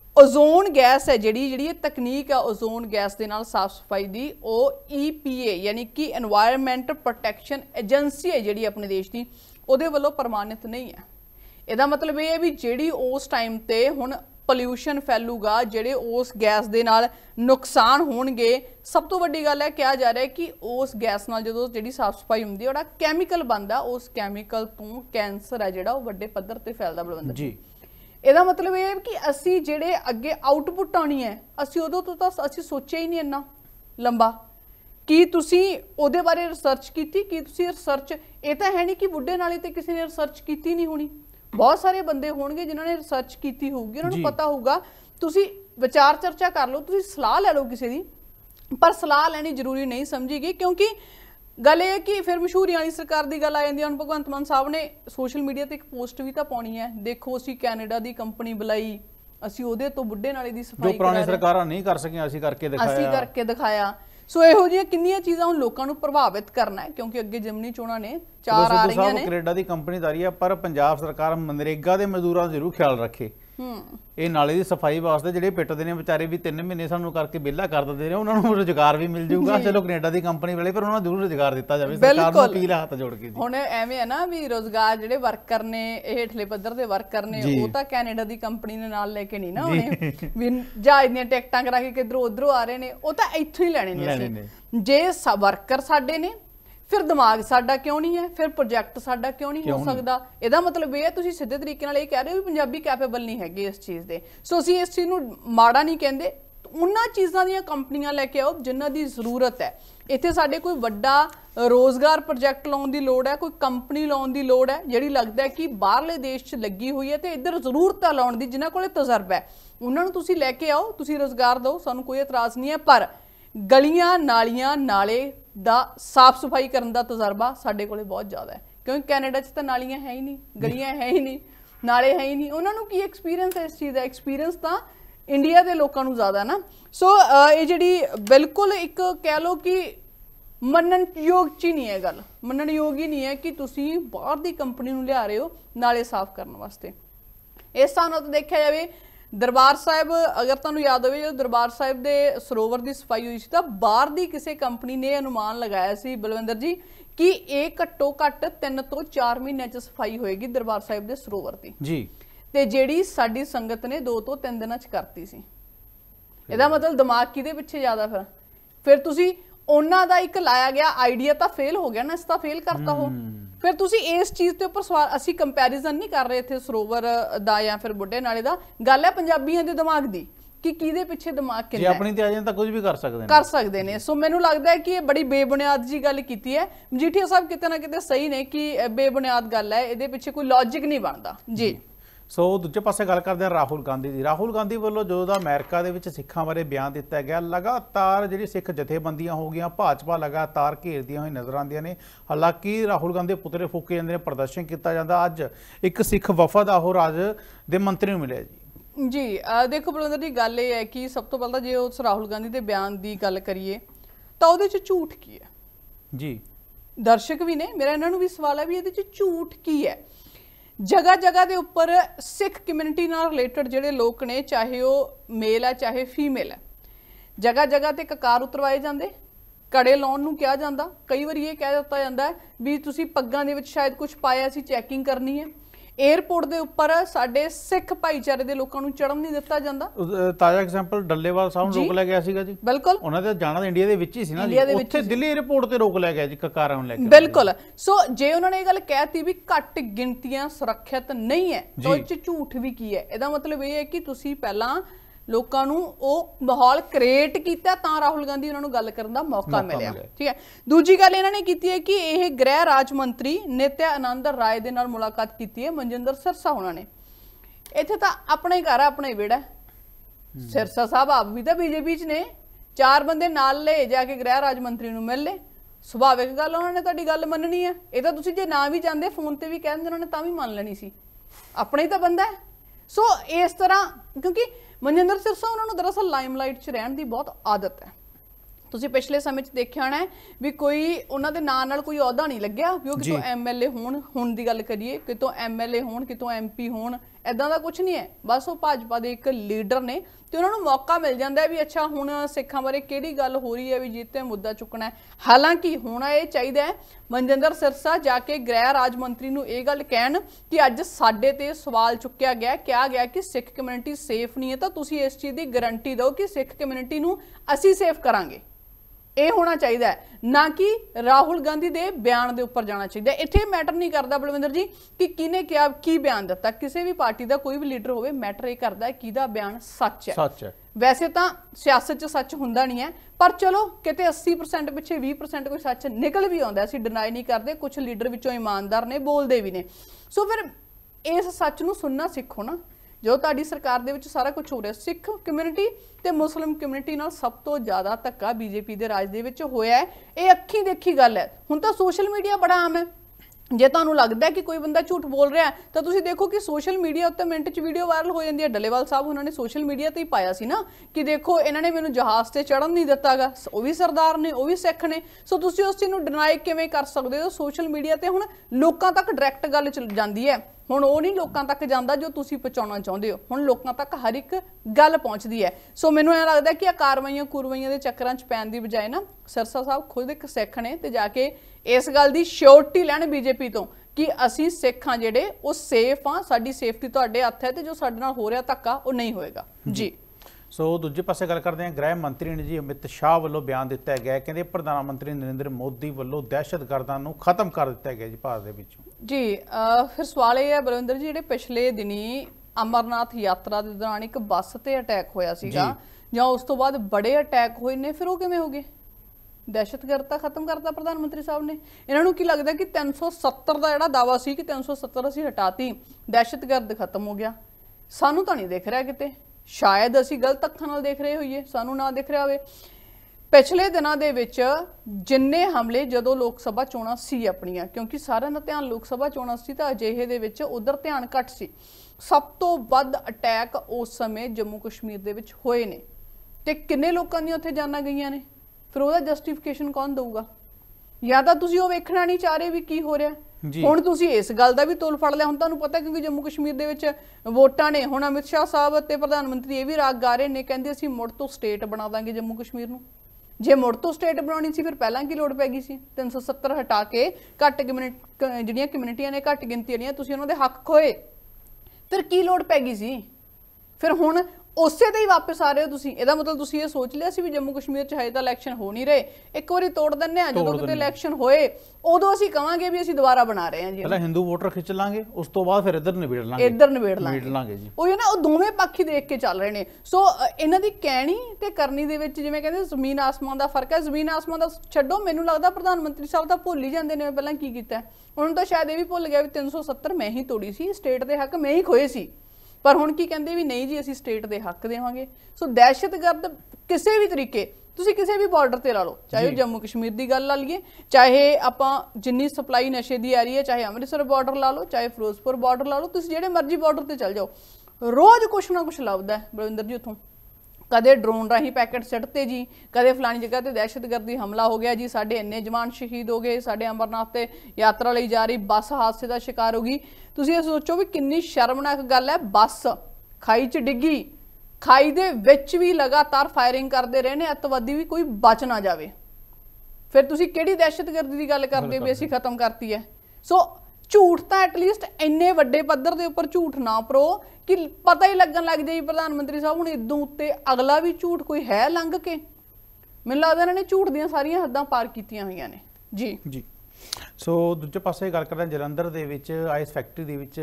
ਓਜ਼ੋਨ ਗੈਸ ਹੈ ਜਿਹੜੀ ਇਹ ਤਕਨੀਕ ਹੈ ਓਜ਼ੋਨ ਗੈਸ ਦੇ ਨਾਲ ਸਾਫ਼ ਸਫਾਈ ਦੀ, ਉਹ EPA ਯਾਨੀ ਕਿ এনवायरमेंट ਪ੍ਰੋਟੈਕਸ਼ਨ ਏਜੰਸੀ ਹੈ ਜਿਹੜੀ ਆਪਣੇ ਦੇਸ਼ ਦੀ, ਉਹਦੇ ਵੱਲੋਂ ਪ੍ਰਮਾਣਿਤ ਨਹੀਂ ਹੈ। ਇਹਦਾ ਮਤਲਬ ਇਹ ਹੈ ਵੀ ਜਿਹੜੀ ਉਸ ਟਾਈਮ ਤੇ ਹੁਣ ਪੋਲਿਊਸ਼ਨ ਫੈਲੂਗਾ, ਜਿਹੜੇ ਉਸ ਗੈਸ ਦੇ ਨਾਲ ਨੁਕਸਾਨ ਹੋਣਗੇ, ਸਭ ਤੋਂ ਵੱਡੀ ਗੱਲ ਹੈ ਕਿਹਾ ਜਾ ਰਿਹਾ ਕਿ ਉਸ ਗੈਸ ਨਾਲ ਜਦੋਂ ਜਿਹੜੀ ਸਾਫ਼ ਸਫਾਈ ਹੁੰਦੀ ਹੈ ਉਹਦਾ ਕੈਮੀਕਲ ਬਣਦਾ, ਉਸ ਕੈਮੀਕਲ ਤੋਂ ਕੈਂਸਰ ਹੈ ਜਿਹੜਾ ਉਹ ਵੱਡੇ ਪੱਧਰ ਤੇ ਫੈਲਦਾ ਬਲਵਿੰਦਰ ਜੀ। ਇਹਦਾ ਮਤਲਬ ਇਹ ਹੈ ਕਿ ਅਸੀਂ ਜਿਹੜੇ ਅੱਗੇ ਆਊਟਪੁੱਟ ਆਉਣੀ ਹੈ, ਅਸੀਂ ਉਦੋਂ ਤੋਂ ਤਾਂ ਅਸੀਂ ਸੋਚਿਆ ਹੀ ਨਹੀਂ ਇੰਨਾ ਲੰਬਾ। ਕੀ ਤੁਸੀਂ ਉਹਦੇ ਬਾਰੇ ਰਿਸਰਚ ਕੀਤੀ? ਕੀ ਤੁਸੀਂ ਰਿਸਰਚ, ਇਹ ਤਾਂ ਹੈ ਨਹੀਂ ਕਿ ਬੁੱਢੇ ਨਾਲੇ ਤੇ ਕਿਸੇ ਨੇ ਰਿਸਰਚ ਕੀਤੀ ਨਹੀਂ ਹੋਣੀ, ਬਹੁਤ ਸਾਰੇ ਬੰਦੇ ਹੋਣਗੇ ਜਿਨ੍ਹਾਂ ਨੇ ਰਿਸਰਚ ਕੀਤੀ ਹੋਊਗੀ, ਉਹਨਾਂ ਨੂੰ ਪਤਾ ਹੋਊਗਾ। ਤੁਸੀਂ ਵਿਚਾਰ ਚਰਚਾ ਕਰ ਲਓ, ਤੁਸੀਂ ਸਲਾਹ ਲੈ ਲਓ ਕਿਸੇ ਦੀ, ਪਰ ਸਲਾਹ ਲੈਣੀ ਜ਼ਰੂਰੀ ਨਹੀਂ ਸਮਝੀ ਗਈ, ਕਿਉਂਕਿ ਗੱਲ ਇਹ ਹੈ ਕਿ ਫਿਰ ਮਸ਼ਹੂਰੀਆਂ ਵਾਲੀ ਸਰਕਾਰ ਦੀ ਗੱਲ ਆ ਜਾਂਦੀ ਹੈ। ਹੁਣ ਭਗਵੰਤ ਮਾਨ ਸਾਹਿਬ ਨੇ ਸੋਸ਼ਲ ਮੀਡੀਆ ਤੇ ਇੱਕ ਪੋਸਟ ਵੀ ਤਾਂ ਪਾਉਣੀ ਹੈ, ਦੇਖੋ ਅਸੀਂ ਕੈਨੇਡਾ ਦੀ ਕੰਪਨੀ ਬੁਲਾਈ, ਅਸੀਂ ਉਹਦੇ ਤੋਂ ਬੁੱਢੇ ਨਾਲੇ ਦੀ ਸਫਾਈ ਜੋ ਪੁਰਾਣੀ ਸਰਕਾਰਾਂ ਨਹੀਂ ਕਰ ਸਕੀਆਂ ਅਸੀਂ ਕਰਕੇ ਦਿਖਾਇਆ। ਸੋ ਇਹੋ ਜਿਹੀਆਂ ਕਿੰਨੀਆਂ ਚੀਜ਼ਾਂ ਹੁਣ ਲੋਕਾਂ ਨੂੰ ਪ੍ਰਭਾਵਿਤ ਕਰਨਾ ਹੈ, ਕਿਉਂਕਿ ਅੱਗੇ ਜਿਮਨੀ ਚੋਣਾਂ ਨੇ 4 ਆ ਰਹੀਆਂ ਨੇ। ਕੈਨੇਡਾ ਦੀ ਕੰਪਨੀ ਦਾ ਰਹੀ ਹੈ, ਪਰ ਪੰਜਾਬ ਸਰਕਾਰ ਮਨਰੇਗਾ ਦੇ ਮਜ਼ਦੂਰਾਂ ਦਾ ਜ਼ਰੂਰ ਖਿਆਲ ਰੱਖੇ। ਇਹ ਨਾਲੇ ਦੀ ਸਫਾਈ ਵਾਸਤੇ ਜਿਹੜੇ ਪਿੱਟਦੇ ਨੇ ਵਿਚਾਰੇ ਵੀ 3 ਮਹੀਨੇ ਸਾਨੂੰ ਕਰਕੇ ਵਿਹਲਾ ਕਰ ਦਿੰਦੇ ਨੇ, ਉਹਨਾਂ ਨੂੰ ਰੁਜ਼ਗਾਰ ਵੀ ਮਿਲ ਜਾਊਗਾ। ਚਲੋ ਕੈਨੇਡਾ ਦੀ ਕੰਪਨੀ ਵਾਲੇ, ਪਰ ਉਹਨਾਂ ਨੂੰ ਜ਼ਰੂਰ ਰੁਜ਼ਗਾਰ ਦਿੱਤਾ ਜਾਵੇ, ਸਰਕਾਰ ਨੂੰ ਅਪੀਲ ਹੱਥ ਜੋੜ ਕੇ। ਹੁਣ ਐਵੇਂ ਹੈ ਨਾ ਵੀ ਰੁਜ਼ਗਾਰ ਜਿਹੜੇ ਵਰਕਰ ਨੇ, ਇਹ ਹੇਠਲੇ ਪੱਧਰ ਦੇ ਵਰਕਰ ਨੇ, ਉਹ ਤਾਂ ਕੈਨੇਡਾ ਦੀ ਕੰਪਨੀ ਦੇ ਨਾਲ ਲੈ ਕੇ ਨਹੀਂ ਨਾ ਆਉਣੇ ਵੀ ਜਹਾਜ਼ ਦੀਆਂ ਟਿਕਟਾਂ ਕਰਾ ਕੇ ਕਿਧਰੋਂ ਉਧਰੋਂ ਆ ਰਹੇ ਨੇ, ਉਹ ਤਾਂ ਇੱਥੋਂ ਹੀ ਲੈਣੇ ਨੇ ਅਸੀਂ। ਜੇ ਵਰਕਰ ਸਾਡੇ ਨੇ, ਫਿਰ ਦਿਮਾਗ ਸਾਡਾ ਕਿਉਂ ਨਹੀਂ ਹੈ, ਫਿਰ ਪ੍ਰੋਜੈਕਟ ਸਾਡਾ ਕਿਉਂ ਨਹੀਂ ਹੋ ਸਕਦਾ? ਇਹਦਾ ਮਤਲਬ ਇਹ ਹੈ ਤੁਸੀਂ ਸਿੱਧੇ ਤਰੀਕੇ ਨਾਲ ਇਹ ਕਹਿ ਰਹੇ ਹੋ ਵੀ ਪੰਜਾਬੀ ਕੈਪੇਬਲ ਨਹੀਂ ਹੈਗੇ ਇਸ ਚੀਜ਼ ਦੇ। ਸੋ ਅਸੀਂ ਇਸ ਚੀਜ਼ ਨੂੰ ਮਾੜਾ ਨਹੀਂ ਕਹਿੰਦੇ, ਉਹਨਾਂ ਚੀਜ਼ਾਂ ਦੀਆਂ ਕੰਪਨੀਆਂ ਲੈ ਕੇ ਆਓ ਜਿਨ੍ਹਾਂ ਦੀ ਜ਼ਰੂਰਤ ਹੈ। ਇੱਥੇ ਸਾਡੇ ਕੋਈ ਵੱਡਾ ਰੋਜ਼ਗਾਰ ਪ੍ਰੋਜੈਕਟ ਲਾਉਣ ਦੀ ਲੋੜ ਹੈ, ਕੋਈ ਕੰਪਨੀ ਲਾਉਣ ਦੀ ਲੋੜ ਹੈ ਜਿਹੜੀ ਲੱਗਦਾ ਹੈ ਕਿ ਬਾਹਰਲੇ ਦੇਸ਼ 'ਚ ਲੱਗੀ ਹੋਈ ਹੈ ਤੇ ਇੱਧਰ ਜ਼ਰੂਰਤਾਂ ਲਾਉਣ ਦੀ, ਜਿਨ੍ਹਾਂ ਕੋਲੇ ਤਜਰਬਾ ਹੈ, ਉਹਨਾਂ ਨੂੰ ਤੁਸੀਂ ਲੈ ਕੇ ਆਓ, ਤੁਸੀਂ ਰੋਜ਼ਗਾਰ ਦਿਓ, ਸਾਨੂੰ ਕੋਈ ਇਤਰਾਜ਼ ਨਹੀਂ ਹੈ। ਪਰ ਗਲੀਆਂ ਨਾਲੀਆਂ ਨਾਲੇ ਦਾ ਸਾਫ਼ ਸਫਾਈ ਕਰਨ ਦਾ ਤਜਰਬਾ ਸਾਡੇ ਕੋਲੇ ਬਹੁਤ ਜ਼ਿਆਦਾ ਹੈ, ਕਿਉਂਕਿ ਕੈਨੇਡਾ 'ਚ ਤਾਂ ਨਾਲੀਆਂ ਹੈ ਹੀ ਨਹੀਂ, ਗਲੀਆਂ ਹੈ ਹੀ ਨਹੀਂ, ਨਾਲੇ ਹੈ ਹੀ ਨਹੀਂ। ਉਹਨਾਂ ਨੂੰ ਕੀ ਐਕਸਪੀਰੀਅੰਸ ਹੈ ਇਸ ਚੀਜ਼ ਦਾ? ਐਕਸਪੀਰੀਅੰਸ ਤਾਂ ਇੰਡੀਆ ਦੇ ਲੋਕਾਂ ਨੂੰ ਜ਼ਿਆਦਾ ਨਾ। ਸੋ ਇਹ ਜਿਹੜੀ ਬਿਲਕੁਲ ਇੱਕ ਕਹਿ ਲਓ ਕਿ ਮੰਨਣਯੋਗ 'ਚ ਹੀ ਨਹੀਂ ਹੈ ਗੱਲ, ਮੰਨਣਯੋਗ ਹੀ ਨਹੀਂ ਹੈ ਕਿ ਤੁਸੀਂ ਬਾਹਰ ਦੀ ਕੰਪਨੀ ਨੂੰ ਲਿਆ ਰਹੇ ਹੋ ਨਾਲੇ ਸਾਫ਼ ਕਰਨ ਵਾਸਤੇ। ਇਸ ਹਿਸਾਬ ਨਾਲ ਤਾਂ ਦੇਖਿਆ ਜਾਵੇ ਦਰਬਾਰ ਸਾਹਿਬ ਅਗਰ ਤੁਹਾਨੂੰ ਯਾਦ ਹੋਵੇ ਜਦੋਂ ਦਰਬਾਰ ਸਾਹਿਬ ਦੇ ਸਰੋਵਰ ਦੀ ਸਫਾਈ ਹੋਈ ਸੀ ਤਾਂ ਬਾਹਰ ਦੀ ਕਿਸੇ ਕੰਪਨੀ ਨੇ ਅਨੁਮਾਨ ਲਗਾਇਆ ਸੀ ਬਲਵਿੰਦਰ ਜੀ ਕਿ ਇਹ ਘੱਟੋ ਘੱਟ 3 ਤੋਂ 4 ਮਹੀਨਿਆਂ 'ਚ ਸਫਾਈ ਹੋਏਗੀ ਦਰਬਾਰ ਸਾਹਿਬ ਦੇ ਸਰੋਵਰ ਦੀ ਜੀ, ਤੇ ਜਿਹੜੀ ਸਾਡੀ ਸੰਗਤ ਨੇ 2 ਤੋਂ 3 ਦਿਨਾਂ 'ਚ ਕਰਤੀ ਸੀ। ਇਹਦਾ ਮਤਲਬ ਦਿਮਾਗ ਕਿਹਦੇ ਪਿੱਛੇ ਜ਼ਿਆਦਾ ਫਿਰ ਤੁਸੀਂ ਉਹਨਾਂ ਦਾ ਇੱਕ ਲਾਇਆ ਗਿਆ ਆਈਡੀਆ ਤਾਂ ਫੇਲ ਹੋ ਗਿਆ ਨਾ, ਇਸ ਤਾਂ ਫੇਲ ਕਰਤਾ ਹੋ। ਫਿਰ ਤੁਸੀਂ ਇਸ ਚੀਜ਼ ਦੇ ਉੱਪਰ ਸਵਾਲ, ਅਸੀਂ ਕੰਪੈਰੀਜ਼ਨ ਨਹੀਂ ਕਰ ਰਹੇ ਇੱਥੇ ਸਰੋਵਰ ਦਾ ਜਾਂ ਫਿਰ ਬੁੱਢੇ ਨਾਲੇ ਦਾ, ਗੱਲ ਹੈ ਪੰਜਾਬੀਆਂ ਦੇ ਦਿਮਾਗ ਦੀ ਕਿ ਕਿਹਦੇ ਪਿੱਛੇ ਦਿਮਾਗ ਕਿੰਨਾ ਹੈ। ਜੇ ਆਪਣੀ ਤੇ ਆ ਜਾਣ ਤਾਂ ਕੁਝ ਵੀ ਕਰ ਸਕਦੇ ਨੇ। ਸੋ ਮੈਨੂੰ ਲੱਗਦਾ ਹੈ ਕਿ ਇਹ ਬੜੀ ਬੇਬੁਨਿਆਦ ਜੀ ਗੱਲ ਕੀਤੀ ਹੈ ਮਜੀਠੀਆ ਸਾਹਿਬ, ਕਿਤੇ ਨਾ ਕਿਤੇ ਸਹੀ ਨੇ ਕਿ ਬੇਬੁਨਿਆਦ ਗੱਲ ਹੈ, ਇਹਦੇ ਪਿੱਛੇ ਕੋਈ ਲੌਜਿਕ ਨਹੀਂ ਬਣਦਾ ਜੀ। ਸੋ ਦੂਜੇ ਪਾਸੇ ਗੱਲ ਕਰਦੇ ਹਾਂ ਰਾਹੁਲ ਗਾਂਧੀ ਦੀ। ਰਾਹੁਲ ਗਾਂਧੀ ਵੱਲੋਂ ਜਦੋਂ ਦਾ ਅਮਰੀਕਾ ਦੇ ਵਿੱਚ ਸਿੱਖਾਂ ਬਾਰੇ ਬਿਆਨ ਦਿੱਤਾ ਗਿਆ, ਲਗਾਤਾਰ ਜਿਹੜੀ ਸਿੱਖ ਜਥੇਬੰਦੀਆਂ ਹੋ ਗਈਆਂ, ਭਾਜਪਾ ਲਗਾਤਾਰ ਘੇਰਦੀਆਂ ਹੋਈ ਨਜ਼ਰ ਆਉਂਦੀਆਂ ਨੇ। ਹਾਲਾਂਕਿ ਰਾਹੁਲ ਗਾਂਧੀ ਦੇ ਪੁਤਲੇ ਫੂਕੇ ਜਾਂਦੇ ਨੇ, ਪ੍ਰਦਰਸ਼ਨ ਕੀਤਾ ਜਾਂਦਾ। ਅੱਜ ਇੱਕ ਸਿੱਖ ਵਫਦ ਆ ਉਹ ਰਾਜ ਦੇ ਮੰਤਰੀ ਨੂੰ ਮਿਲਿਆ ਜੀ। ਦੇਖੋ ਬਲਵਿੰਦਰ ਜੀ, ਗੱਲ ਇਹ ਹੈ ਕਿ ਸਭ ਤੋਂ ਪਹਿਲਾਂ ਜੇ ਉਸ ਰਾਹੁਲ ਗਾਂਧੀ ਦੇ ਬਿਆਨ ਦੀ ਗੱਲ ਕਰੀਏ ਤਾਂ ਉਹਦੇ 'ਚ ਝੂਠ ਕੀ ਹੈ ਜੀ। ਦਰਸ਼ਕ ਵੀ ਨੇ, ਮੇਰਾ ਇਹਨਾਂ ਨੂੰ ਵੀ ਸਵਾਲ ਹੈ ਵੀ ਇਹਦੇ 'ਚ ਝੂਠ ਕੀ ਹੈ। ਜਗ੍ਹਾ ਜਗ੍ਹਾ ਦੇ ਉੱਪਰ ਸਿੱਖ ਕਮਿਊਨਿਟੀ ਨਾਲ ਰਿਲੇਟਡ ਜਿਹੜੇ ਲੋਕ ਨੇ, ਚਾਹੇ ਉਹ ਮੇਲ ਹੈ ਚਾਹੇ ਫੀਮੇਲ ਹੈ, ਜਗ੍ਹਾ ਜਗ੍ਹਾ ਤੇ ਕਕਾਰ ਉਤਰਵਾਏ ਜਾਂਦੇ, ਕੜੇ ਲਾਉਣ ਨੂੰ ਕਿਹਾ ਜਾਂਦਾ। ਕਈ ਵਾਰੀ ਇਹ ਕਹਿ ਦਿੱਤਾ ਜਾਂਦਾ ਵੀ ਤੁਸੀਂ ਪੱਗਾਂ ਦੇ ਵਿੱਚ ਸ਼ਾਇਦ ਕੁਝ ਪਾਇਆ ਸੀ, ਚੈਕਿੰਗ ਕਰਨੀ ਹੈ। 에ਅਰਪੋਰਟ ਦੇ ਉੱਪਰ ਸਾਡੇ ਸਿੱਖ ਭਾਈਚਾਰੇ ਦੇ ਲੋਕਾਂ ਨੂੰ ਚੜ੍ਹਨ ਨਹੀਂ ਦਿੱਤਾ ਜਾਂਦਾ। ਤਾਜ਼ਾ ਐਗਜ਼ਾਮਪਲ ਡੱਲੇਵਾਲ ਸਾਹਿਬ ਨੂੰ ਰੋਕ ਲੈ ਗਿਆ ਸੀਗਾ ਜੀ। ਬਿਲਕੁਲ, ਉਹਨਾਂ ਦੇ ਜਾਣਾ ਤਾਂ ਇੰਡੀਆ ਦੇ ਵਿੱਚ ਹੀ ਸੀ ਨਾ ਜੀ, ਉੱਥੇ ਦਿੱਲੀ 에ਅਰਪੋਰਟ ਤੇ ਰੋਕ ਲੈ ਗਿਆ ਜੀ ਕਕਾਰਾਂ ਨੂੰ ਲੈ ਕੇ। ਬਿਲਕੁਲ। ਸੋ ਜੇ ਉਹਨਾਂ ਨੇ ਇਹ ਗੱਲ ਕਹਿਤੀ ਵੀ ਘੱਟ ਗਿਣਤੀਆਂ ਸੁਰੱਖਿਅਤ ਨਹੀਂ ਹੈ ਤਾਂ ਇਹ 'ਚ ਝੂਠ ਵੀ ਕੀ ਹੈ। ਇਹਦਾ ਮਤਲਬ ਇਹ ਹੈ ਕਿ ਤੁਸੀਂ ਪਹਿਲਾਂ ਲੋਕਾਂ ਨੂੰ ਉਹ ਮਾਹੌਲ ਕ੍ਰੀਏਟ ਕੀਤਾ ਤਾਂ ਰਾਹੁਲ ਗਾਂਧੀ ਉਹਨਾਂ ਨੂੰ ਗੱਲ ਕਰਨ ਦਾ ਮੌਕਾ ਮਿਲਿਆ। ਠੀਕ ਹੈ। ਦੂਜੀ ਗੱਲ ਇਹਨਾਂ ਨੇ ਕੀਤੀ ਹੈ ਕਿ ਇਹ ਗ੍ਰਹਿ ਰਾਜ ਮੰਤਰੀ ਨਿਤਿਆ ਆਨੰਦ ਰਾਏ ਦੇ ਨਾਲ ਮੁਲਾਕਾਤ ਕੀਤੀ ਹੈ ਮਨਜਿੰਦਰ ਸਿਰਸਾ ਉਹਨਾਂ ਨੇ। ਇੱਥੇ ਤਾਂ ਆਪਣਾ ਹੀ ਘਰ ਹੈ, ਆਪਣਾ ਹੀ ਵਿਹੜਾ। ਸਿਰਸਾ ਸਾਹਿਬ ਆਪ ਵੀ ਤਾਂ ਬੀਜੇਪੀ 'ਚ ਨੇ, 4 ਬੰਦੇ ਨਾਲ ਲੈ ਜਾ ਕੇ ਗ੍ਰਹਿ ਰਾਜ ਮੰਤਰੀ ਨੂੰ ਮਿਲ ਲਏ। ਸੁਭਾਵਿਕ ਗੱਲ ਉਹਨਾਂ ਨੇ ਤੁਹਾਡੀ ਗੱਲ ਮੰਨਣੀ ਹੈ। ਇਹ ਤਾਂ ਤੁਸੀਂ ਜੇ ਨਾ ਵੀ ਜਾਂਦੇ ਫੋਨ ਤੇ ਵੀ ਕਹਿੰਦੇ ਉਹਨਾਂ ਨੇ ਤਾਂ ਵੀ ਮੰਨ ਲੈਣੀ ਸੀ, ਆਪਣਾ ਹੀ ਤਾਂ ਬੰਦਾ ਹੈ। ਸੋ ਇਸ ਤਰ੍ਹਾਂ ਕਿਉਂਕਿ ਮਨਜਿੰਦਰ ਸਿਰਸਾ ਉਹਨਾਂ ਨੂੰ ਦਰਅਸਲ ਲਾਈਮਲਾਈਟ 'ਚ ਰਹਿਣ ਦੀ ਬਹੁਤ ਆਦਤ ਹੈ। ਤੁਸੀਂ ਪਿਛਲੇ ਸਮੇਂ 'ਚ ਦੇਖਿਆ ਹੋਣਾ ਵੀ ਕੋਈ ਉਹਨਾਂ ਦੇ ਨਾਂ ਨਾਲ ਕੋਈ ਅਹੁਦਾ ਨਹੀਂ ਲੱਗਿਆ ਵੀ ਉਹ ਕਿਤੋਂ ਐਮਐਲਏ ਹੋਣ, ਹੁਣ ਦੀ ਗੱਲ ਕਰੀਏ ਕਿਤੋਂ ਐਮਐਲਏ ਹੋਣ, ਕਿਤੋਂ ਐਮਪੀ ਹੋਣ, ਐਦਾਂ ਦਾ ਕੁਝ ਨਹੀਂ ਹੈ। ਬਸ ਉਹ ਭਾਜਪਾ ਦੇ ਇੱਕ ਲੀਡਰ ਨੇ ਤੇ ਉਹਨਾਂ ਨੂੰ ਮੌਕਾ ਮਿਲ ਜਾਂਦਾ ਹੈ ਵੀ ਅੱਛਾ ਹੁਣ ਸਿੱਖਾਂ ਬਾਰੇ ਕਿਹੜੀ ਗੱਲ ਹੋ ਰਹੀ ਹੈ ਵੀ ਜਿੱਤੇ ਮੁੱਦਾ ਚੁੱਕਣਾ ਹੈ। ਹਾਲਾਂਕਿ ਹੋਣਾ ਇਹ ਚਾਹੀਦਾ ਹੈ ਮਨਜਿੰਦਰ ਸਿਰਸਾ ਜਾ ਕੇ ਗ੍ਰਹਿ ਰਾਜ ਮੰਤਰੀ ਨੂੰ ਇਹ ਗੱਲ ਕਹਿਣ ਕਿ ਅੱਜ ਸਾਡੇ ਤੇ ਸਵਾਲ ਚੁੱਕਿਆ ਗਿਆ, ਕਿਹਾ ਗਿਆ ਕਿ ਸਿੱਖ ਕਮਿਊਨਿਟੀ ਸੇਫ ਨਹੀਂ ਹੈ ਤਾਂ ਤੁਸੀਂ ਇਸ ਚੀਜ਼ ਦੀ ਗਾਰੰਟੀ ਦਿਓ ਕਿ ਸਿੱਖ ਕਮਿਊਨਿਟੀ ਨੂੰ ਅਸੀਂ ਸੇਫ ਕਰਾਂਗੇ। ਇਹ ਹੋਣਾ ਚਾਹੀਦਾ ਹੈ, ਨਾ ਕਿ ਰਾਹੁਲ ਗਾਂਧੀ ਦੇ ਬਿਆਨ ਦੇ ਉੱਪਰ ਜਾਣਾ ਚਾਹੀਦਾ। ਇੱਥੇ ਮੈਟਰ ਨਹੀਂ ਕਰਦਾ ਬਲਵਿੰਦਰ ਜੀ ਕਿ ਕਿਹਨੇ ਕੀ ਬਿਆਨ ਦਿੱਤਾ, ਕਿਸੇ ਵੀ ਪਾਰਟੀ ਦਾ ਕੋਈ ਵੀ ਲੀਡਰ ਹੋਵੇ, ਮੈਟਰ ਇਹ ਕਰਦਾ ਹੈ ਕਿਹਦਾ ਬਿਆਨ ਸੱਚ ਹੈ। ਵੈਸੇ ਤਾਂ ਸਿਆਸਤ 'ਚ ਸੱਚ ਹੁੰਦਾ ਨਹੀਂ ਹੈ, ਪਰ ਚਲੋ ਕਿਤੇ 80% ਪਿੱਛੇ 20% ਕੋਈ ਸੱਚ ਨਿਕਲ ਵੀ ਆਉਂਦਾ, ਅਸੀਂ ਡਿਨਾਈ ਨਹੀਂ ਕਰਦੇ। ਕੁਝ ਲੀਡਰ ਵਿੱਚੋਂ ਇਮਾਨਦਾਰ ਨੇ, ਬੋਲਦੇ ਵੀ ਨੇ। ਸੋ ਫਿਰ ਇਸ ਸੱਚ ਨੂੰ ਸੁਣਨਾ ਸਿੱਖੋ ਨਾ। ਜੋ ਤੁਹਾਡੀ ਸਰਕਾਰ ਦੇ ਵਿੱਚ ਸਾਰਾ ਕੁਝ ਹੋ ਰਿਹਾ, ਸਿੱਖ ਕਮਿਊਨਿਟੀ ਤੇ ਮੁਸਲਿਮ ਕਮਿਊਨਿਟੀ ਨਾਲ ਸਭ ਤੋਂ ਜ਼ਿਆਦਾ ਧੱਕਾ ਬੀਜੇਪੀ ਦੇ ਰਾਜ ਦੇ ਵਿੱਚ ਹੋਇਆ ਹੈ। ਇਹ ਅੱਖੀਂ ਦੇਖੀ ਗੱਲ ਹੈ। ਹੁਣ ਤਾਂ ਸੋਸ਼ਲ ਮੀਡੀਆ ਬੜਾ ਆਮ ਹੈ। ਜੇ ਤੁਹਾਨੂੰ ਲੱਗਦਾ ਕਿ ਕੋਈ ਬੰਦਾ ਝੂਠ ਬੋਲ ਰਿਹਾ ਤਾਂ ਤੁਸੀਂ ਦੇਖੋ ਕਿ ਸੋਸ਼ਲ ਮੀਡੀਆ ਉੱਤੇ ਮਿੰਟ 'ਚ ਵੀਡੀਓ ਵਾਇਰਲ ਹੋ ਜਾਂਦੀ ਹੈ। ਡੱਲੇਵਾਲ ਸਾਹਿਬ ਉਹਨਾਂ ਨੇ ਸੋਸ਼ਲ ਮੀਡੀਆ ਤੇ ਹੀ ਪਾਇਆ ਸੀ ਨਾ ਕਿ ਦੇਖੋ ਇਹਨਾਂ ਨੇ ਮੈਨੂੰ ਜਹਾਜ਼ ਤੇ ਚੜ੍ਹਨ ਨਹੀਂ ਦਿੱਤਾਗਾ, ਉਹ ਵੀ ਸਰਦਾਰ ਨੇ, ਉਹ ਵੀ ਸਿੱਖ ਨੇ। ਸੋ ਤੁਸੀਂ ਉਸ ਚੀਜ਼ ਨੂੰ ਡਿਨਾਈ ਕਿਵੇਂ ਕਰ ਸਕਦੇ ਹੋ? ਸੋਸ਼ਲ ਮੀਡੀਆ ਤੇ ਹੁਣ ਲੋਕਾਂ ਤੱਕ ਡਾਇਰੈਕਟ ਗੱਲ ਚੱਲ ਜਾਂਦੀ ਹੈ। ਹੁਣ ਉਹ ਨਹੀਂ ਲੋਕਾਂ ਤੱਕ ਜਾਂਦਾ ਜੋ ਤੁਸੀਂ ਪਹੁੰਚਾਉਣਾ ਚਾਹੁੰਦੇ ਹੋ, ਹੁਣ ਲੋਕਾਂ ਤੱਕ ਹਰ ਇੱਕ ਗੱਲ ਪਹੁੰਚਦੀ ਹੈ। ਸੋ ਮੈਨੂੰ ਐਂ ਲੱਗਦਾ ਕਿ ਆ ਕਾਰਵਾਈਆਂ ਕੁਰਵਾਈਆਂ ਦੇ ਚੱਕਰਾਂ 'ਚ ਪੈਣ ਦੀ ਬਜਾਏ ਨਾ ਸਿਰਸਾ ਸਾਹਿਬ ਖੁਦ ਇੱਕ ਸਿੱਖ ਨੇ ਤੇ ਜਾ ਕੇ ਇਸ ਗੱਲ ਦੀ ਸ਼ੋਰਟੀ ਲੈਣ ਬੀਜੇਪੀ ਤੋਂ ਕਿ ਅਸੀਂ ਸਿੱਖ ਹਾਂ ਜਿਹੜੇ ਉਹ ਸੇਫ ਹਾਂ, ਸਾਡੀ ਸੇਫਟੀ ਤੁਹਾਡੇ ਹੱਥ ਹੈ ਤੇ ਜੋ ਸਾਡੇ ਨਾਲ ਹੋ ਰਿਹਾ ਧੱਕਾ ਉਹ ਨਹੀਂ ਹੋਏਗਾ ਜੀ। ਸੋ ਦੂਜੇ ਪਾਸੇ ਗੱਲ ਕਰਦੇ ਹਾਂ, ਗ੍ਰਹਿ ਮੰਤਰੀ ਨੇ ਜੀ ਅਮਿਤ ਸ਼ਾਹ ਵੱਲੋਂ ਬਿਆਨ ਦਿੱਤਾ ਗਿਆ, ਕਹਿੰਦੇ ਪ੍ਰਧਾਨ ਮੰਤਰੀ ਨਰਿੰਦਰ ਮੋਦੀ ਵੱਲੋਂ ਦਹਿਸ਼ਤਗਰਦਾਂ ਨੂੰ ਖਤਮ ਕਰ ਦਿੱਤਾ ਗਿਆ ਜੀ ਭਾਰਤ ਦੇ ਵਿੱਚੋਂ ਜੀ। ਫਿਰ ਸਵਾਲ ਇਹ ਹੈ ਬਲਵਿੰਦਰ ਜੀ, ਜਿਹੜੇ ਪਿਛਲੇ ਦਿਨੀ ਅਮਰਨਾਥ ਯਾਤਰਾ ਦੇ ਦੌਰਾਨ ਇੱਕ ਬੱਸ ਤੇ ਅਟੈਕ ਹੋਇਆ ਸੀਗਾ ਜਾਂ ਉਸ ਤੋਂ ਬਾਅਦ ਬੜੇ ਅਟੈਕ ਹੋਏ ਨੇ, ਫਿਰ ਉਹ ਕਿਵੇਂ ਹੋ ਗਏ? ਦਹਿਸ਼ਤਗਰਦ ਤਾਂ ਖਤਮ ਕਰਤਾ ਪ੍ਰਧਾਨ ਮੰਤਰੀ ਸਾਹਿਬ ਨੇ। ਇਹਨਾਂ ਨੂੰ ਕੀ ਲੱਗਦਾ ਕਿ 370 ਦਾ ਜਿਹੜਾ ਦਾਵਾ ਸੀ ਕਿ 370 ਅਸੀਂ ਹਟਾਤੀ, ਦਹਿਸ਼ਤਗਰਦ ਖਤਮ ਹੋ ਗਿਆ? ਸਾਨੂੰ ਤਾਂ ਨਹੀਂ ਦਿਖ ਰਿਹਾ ਕਿਤੇ, ਸ਼ਾਇਦ ਅਸੀਂ ਗਲਤ ਅੱਖਾਂ ਨਾਲ ਦੇਖ ਰਹੇ ਹੋਈਏ, ਸਾਨੂੰ ਨਾ ਦਿਖ ਰਿਹਾ ਹੋਵੇ। ਪਿਛਲੇ ਦਿਨਾਂ ਦੇ ਵਿੱਚ ਜਿੰਨੇ ਹਮਲੇ ਜਦੋਂ ਲੋਕ ਸਭਾ ਚੋਣਾਂ ਸੀ ਆਪਣੀਆਂ, ਕਿਉਂਕਿ ਸਾਰਿਆਂ ਦਾ ਧਿਆਨ ਲੋਕ ਸਭਾ ਚੋਣਾਂ ਸੀ ਤਾਂ ਅਜਿਹੇ ਦੇ ਵਿੱਚ ਉਧਰ ਧਿਆਨ ਘੱਟ ਸੀ, ਸਭ ਤੋਂ ਵੱਧ ਅਟੈਕ ਉਸ ਸਮੇਂ ਜੰਮੂ ਕਸ਼ਮੀਰ ਦੇ ਵਿੱਚ ਹੋਏ ਨੇ ਤੇ ਕਿੰਨੇ ਲੋਕਾਂ ਦੀਆਂ ਉੱਥੇ ਜਾਨਾਂ ਗਈਆਂ ਨੇ। ਫਿਰ ਉਹਦਾ ਜਸਟੀਫਿਕੇਸ਼ਨ ਕੌਣ ਦਊਗਾ? ਜਾਂ ਤਾਂ ਤੁਸੀਂ ਉਹ ਵੇਖਣਾ ਨਹੀਂ ਚਾਹ ਰਹੇ ਵੀ ਕੀ ਹੋ ਰਿਹਾ, ਹੁਣ ਤੁਸੀਂ ਇਸ ਗੱਲ ਦਾ ਵੀ ਤੋਲ ਫੜ ਲਿਆ। ਹੁਣ ਤੁਹਾਨੂੰ ਪਤਾ ਕਿਉਂਕਿ ਜੰਮੂ ਕਸ਼ਮੀਰ ਦੇ ਵਿੱਚ ਵੋਟਾਂ ਨੇ। ਹੁਣ ਅਮਿਤ ਸ਼ਾਹ ਸਾਹਿਬ ਅਤੇ ਪ੍ਰਧਾਨ ਮੰਤਰੀ ਇਹ ਵੀ ਰਾਗ ਗਾ ਰਹੇ ਨੇ, ਕਹਿੰਦੇ ਅਸੀਂ ਮੁੜ ਤੋਂ ਸਟੇਟ ਬਣਾ ਦਾਂਗੇ ਜੰਮੂ ਕਸ਼ਮੀਰ ਨੂੰ। ਜੇ ਮੁੜ ਤੋਂ ਸਟੇਟ ਬਣਾਉਣੀ ਸੀ ਫਿਰ ਪਹਿਲਾਂ ਕੀ ਲੋੜ ਪੈ ਗਈ ਸੀ? 370 ਹਟਾ ਕੇ ਘੱਟ ਜਿਹੜੀਆਂ ਕਮਿਊਨਿਟੀਆਂ ਨੇ, ਘੱਟ ਗਿਣਤੀ ਵਾਲੀਆਂ, ਤੁਸੀਂ ਉਹਨਾਂ ਦੇ ਹੱਕ ਖੋਏ, ਫਿਰ ਕੀ ਲੋੜ ਪੈ ਗਈ ਸੀ? ਫਿਰ ਹੁਣ ਉਸੇ ਤੇ ਹੀ ਵਾਪਸ ਆ ਰਹੇ ਹੋ ਤੁਸੀਂ। ਇਹਦਾ ਮਤਲਬ ਤੁਸੀਂ ਇਹ ਸੋਚ ਲਿਆ ਸੀ ਵੀ ਜੰਮੂ ਕਸ਼ਮੀਰ ਚ ਹਜੇ ਤਾਂ ਇਲੈਕਸ਼ਨ ਹੋ ਨਹੀਂ ਰਹੇ, ਇੱਕ ਵਾਰੀ ਤੋੜ ਦਿੰਨੇ ਆ, ਜਦੋਂ ਕਿਤੇ ਇਲੈਕਸ਼ਨ ਹੋਏ ਉਦੋਂ ਅਸੀਂ ਕਵਾਂਗੇ ਵੀ ਅਸੀਂ ਦੁਬਾਰਾ ਬਣਾ ਰਹੇ ਹਾਂ ਜੀ। ਪਹਿਲਾਂ ਹਿੰਦੂ ਵੋਟਰ ਖਿੱਚ ਲਾਂਗੇ, ਉਸ ਤੋਂ ਬਾਅਦ ਫਿਰ ਇੱਧਰ ਨਿਬੇੜ ਲਾਂਗੇ ਜੀ। ਉਹ ਨਾ ਉਹ ਦੋਵੇਂ ਪੱਖ ਹੀ ਦੇਖ ਕੇ ਚੱਲ ਰਹੇ ਨੇ। ਸੋ ਇਹਨਾਂ ਦੀ ਕਹਿਣੀ ਤੇ ਕਰਨੀ ਦੇ ਵਿੱਚ ਜਿਵੇਂ ਕਹਿੰਦੇ ਜ਼ਮੀਨ ਆਸਮਾਨ ਦਾ ਫਰਕ ਹੈ। ਜ਼ਮੀਨ ਆਸਮਾਨ ਦਾ ਛੱਡੋ, ਮੈਨੂੰ ਲੱਗਦਾ ਪ੍ਰਧਾਨ ਮੰਤਰੀ ਸਾਹਿਬ ਤਾਂ ਭੁੱਲ ਹੀ ਜਾਂਦੇ ਨੇ ਪਹਿਲਾਂ ਕੀ ਕੀਤਾ। ਉਹਨਾਂ ਨੂੰ ਤਾਂ ਸ਼ਾਇਦ ਇਹ ਵੀ ਭੁੱਲ ਗਿਆ ਵੀ 370 ਮੈਂ ਹੀ ਤੋੜੀ ਸੀ, ਸਟੇਟ ਦੇ ਹੱਕ ਮੈਂ ਹੀ ਖੋਏ ਸੀ। ਪਰ ਹੁਣ ਕੀ ਕਹਿੰਦੇ ਵੀ ਨਹੀਂ ਜੀ ਅਸੀਂ ਸਟੇਟ ਦੇ ਹੱਕ ਦੇਵਾਂਗੇ। ਸੋ ਦਹਿਸ਼ਤਗਰਦ ਕਿਸੇ ਵੀ ਤਰੀਕੇ ਤੁਸੀਂ ਕਿਸੇ ਵੀ ਬਾਰਡਰ ਤੇ ਲਾ ਲਓ, ਚਾਹੇ ਜੰਮੂ ਕਸ਼ਮੀਰ ਦੀ ਗੱਲ ਲਾ ਲਈਏ, ਚਾਹੇ ਆਪਾਂ ਜਿੰਨੀ ਸਪਲਾਈ ਨਸ਼ੇ ਦੀ ਆ ਰਹੀ ਹੈ, ਚਾਹੇ ਅੰਮ੍ਰਿਤਸਰ ਬਾਰਡਰ ਲਾ ਲਓ, ਚਾਹੇ ਫਿਰੋਜ਼ਪੁਰ ਬਾਰਡਰ ਲਾ ਲਓ, ਤੁਸੀਂ ਜਿਹੜੇ ਮਰਜ਼ੀ ਬਾਰਡਰ ਤੇ ਚੱਲ ਜਾਓ, ਰੋਜ਼ ਕੁਛ ਨਾ ਕੁਛ ਲੱਭਦਾ ਬਲਵਿੰਦਰ ਜੀ। ਉੱਥੋਂ ਕਦੇ ਡਰੋਨ ਰਾਹੀਂ ਪੈਕੇਟ ਸਿੱਟਤੇ ਜੀ, ਕਦੇ ਫਲਾਣੀ ਜਗ੍ਹਾ ਤੇ ਦਹਿਸ਼ਤਗਰਦੀ ਹਮਲਾ ਹੋ ਗਿਆ ਜੀ, ਸਾਡੇ ਇੰਨੇ ਜਵਾਨ ਸ਼ਹੀਦ ਹੋ ਗਏ, ਸਾਡੇ ਅਮਰਨਾਥ ਤੇ ਯਾਤਰਾ ਲਈ ਜਾ ਰਹੀ ਬੱਸ ਹਾਦਸੇ ਦਾ ਸ਼ਿਕਾਰ ਹੋ ਗਈ। ਤੁਸੀਂ ਇਹ ਸੋਚੋ ਵੀ ਕਿੰਨੀ ਸ਼ਰਮਨਾਕ ਗੱਲ ਹੈ। ਬੱਸ ਖਾਈ 'ਚ ਡਿੱਗੀ, ਖਾਈ ਦੇ ਵਿੱਚ ਵੀ ਲਗਾਤਾਰ ਫਾਇਰਿੰਗ ਕਰਦੇ ਰਹੇ ਨੇ ਅੱਤਵਾਦੀ, ਵੀ ਕੋਈ ਬਚ ਨਾ ਜਾਵੇ। ਫਿਰ ਤੁਸੀਂ ਕਿਹੜੀ ਦਹਿਸ਼ਤਗਰਦੀ ਦੀ ਗੱਲ ਕਰਦੇ ਵੀ ਅਸੀਂ ਖਤਮ ਕਰਤੀ ਹੈ? ਸੋ ਝੂਠ ਤਾਂ ਐਟਲੀਸਟ ਇੰਨੇ ਵੱਡੇ ਪੱਧਰ ਦੇ ਉੱਪਰ ਝੂਠ ਨਾ ਪਰੋ ਕਿ ਪਤਾ ਹੀ ਲੱਗਣ ਲੱਗ ਜਾਏ ਪ੍ਰਧਾਨ ਮੰਤਰੀ ਸਾਹਿਬ ਹੁਣ ਇਦੋਂ ਉੱਤੇ ਅਗਲਾ ਵੀ ਝੂਠ ਕੋਈ ਹੈ ਲੰਘ ਕੇ। ਮੈਨੂੰ ਲੱਗਦਾ ਇਹਨਾਂ ਨੇ ਝੂਠ ਦੀਆਂ ਸਾਰੀਆਂ ਹੱਦਾਂ ਪਾਰ ਕੀਤੀਆਂ ਹੋਈਆਂ ਨੇ ਜੀ। ਜੀ ਸੋ ਦੂਜੇ ਪਾਸੇ ਗੱਲ ਕਰਦੇ ਜਲੰਧਰ ਦੇ ਵਿੱਚ ਆਈਸ ਫੈਕਟਰੀ ਦੇ ਵਿੱਚ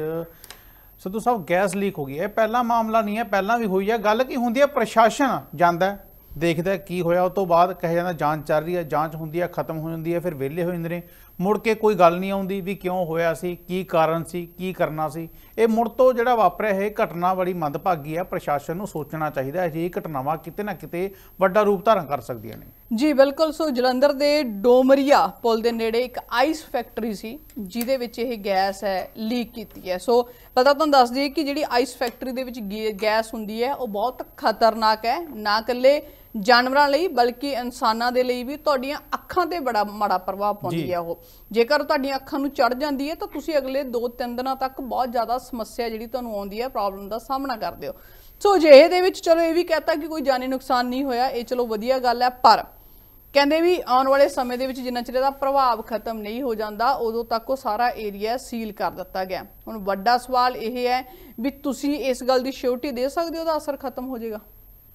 ਸਿੱਧੂ ਸਾਹਿਬ ਗੈਸ ਲੀਕ ਹੋ ਗਈ। ਇਹ ਪਹਿਲਾ ਮਾਮਲਾ ਨਹੀਂ ਹੈ, ਪਹਿਲਾਂ ਵੀ ਹੋਈ ਹੈ। ਗੱਲ ਕੀ ਹੁੰਦੀ ਹੈ, ਪ੍ਰਸ਼ਾਸਨ ਜਾਂਦਾ ਦੇਖਦਾ ਕੀ ਹੋਇਆ, ਉਸ ਤੋਂ ਬਾਅਦ ਕਹਿ ਜਾਂਦਾ ਜਾਂਚ ਚੱਲ ਰਹੀ ਹੈ, ਜਾਂਚ ਹੁੰਦੀ ਹੈ, ਖਤਮ ਹੋ ਜਾਂਦੀ ਹੈ, ਫਿਰ ਵਿਹਲੇ ਹੋ ਜਾਂਦੇ ਨੇ, ਮੁੜ ਕੇ ਕੋਈ ਗੱਲ ਨਹੀਂ ਆਉਂਦੀ ਵੀ ਕਿਉਂ ਹੋਇਆ ਸੀ, ਕੀ ਕਾਰਨ ਸੀ, ਕੀ ਕਰਨਾ ਸੀ। ਇਹ ਮੁੜ ਤੋਂ ਜਿਹੜਾ ਵਾਪਰਿਆ ਇਹ ਘਟਨਾ ਬੜੀ ਮੰਦਭਾਗੀ ਹੈ। ਪ੍ਰਸ਼ਾਸਨ ਨੂੰ ਸੋਚਣਾ ਚਾਹੀਦਾ ਹੈ ਜੀ, ਇਹ ਘਟਨਾਵਾਂ ਕਿਤੇ ਨਾ ਕਿਤੇ ਵੱਡਾ ਰੂਪ ਧਾਰਨ ਕਰ ਸਕਦੀਆਂ ਨੇ। ਜੀ ਬਿਲਕੁਲ। ਸੋ ਜਲੰਧਰ ਦੇ ਡੋਮਰੀਆ ਪੁਲ ਦੇ ਨੇੜੇ ਇੱਕ ਆਈਸ ਫੈਕਟਰੀ ਸੀ ਜਿਹਦੇ ਵਿੱਚ ਇਹ ਗੈਸ ਹੈ ਲੀਕ ਕੀਤੀ ਹੈ। ਸੋ ਪਤਾ ਤੁਹਾਨੂੰ ਦੱਸ ਦਈਏ ਕਿ ਜਿਹੜੀ ਆਈਸ ਫੈਕਟਰੀ ਦੇ ਵਿੱਚ ਗੈਸ ਹੁੰਦੀ ਹੈ ਉਹ ਬਹੁਤ ਖਤਰਨਾਕ ਹੈ, ਨਾ ਇਕੱਲੇ ਜਾਨਵਰਾਂ ਲਈ ਬਲਕਿ ਇਨਸਾਨਾਂ ਦੇ ਲਈ ਵੀ। ਤੁਹਾਡੀਆਂ ਅੱਖਾਂ ਤੇ ਬੜਾ ਮਾੜਾ ਪ੍ਰਭਾਵ ਪਾਉਂਦੀ ਹੈ ਉਹ। ਜੇਕਰ ਤੁਹਾਡੀਆਂ ਅੱਖਾਂ ਨੂੰ ਚੜ ਜਾਂਦੀ ਹੈ ਤਾਂ ਤੁਸੀਂ ਅਗਲੇ 2-3 ਦਿਨਾਂ ਤੱਕ ਬਹੁਤ ਜ਼ਿਆਦਾ ਸਮੱਸਿਆ ਜਿਹੜੀ ਤੁਹਾਨੂੰ ਆਉਂਦੀ ਹੈ, ਪ੍ਰੋਬਲਮ ਦਾ ਸਾਹਮਣਾ ਕਰਦੇ ਹੋ। ਸੋ ਜੇ ਇਹਦੇ ਵਿੱਚ ਚਲੋ ਇਹ ਵੀ ਕਹਤਾ ਕਿ ਕੋਈ ਜਾਨੀ ਨੁਕਸਾਨ ਨਹੀਂ ਹੋਇਆ, ਇਹ ਚਲੋ ਵਧੀਆ ਗੱਲ ਹੈ, ਪਰ ਕਹਿੰਦੇ ਵੀ ਆਉਣ ਵਾਲੇ ਸਮੇਂ ਦੇ ਵਿੱਚ ਜਿੰਨਾ ਚਿਰ ਇਹਦਾ ਪ੍ਰਭਾਵ ਖਤਮ ਨਹੀਂ ਹੋ ਜਾਂਦਾ ਉਦੋਂ ਤੱਕ ਉਹ ਸਾਰਾ ਏਰੀਆ ਸੀਲ ਕਰ ਦਿੱਤਾ ਗਿਆ। ਹੁਣ ਵੱਡਾ ਸਵਾਲ ਇਹ ਹੈ ਵੀ ਤੁਸੀਂ ਇਸ ਗੱਲ ਦੀ ਸ਼ੋਰਟੀ ਦੇ ਸਕਦੇ ਹੋ ਉਹਦਾ ਅਸਰ ਖਤਮ ਹੋ ਜਾਏਗਾ?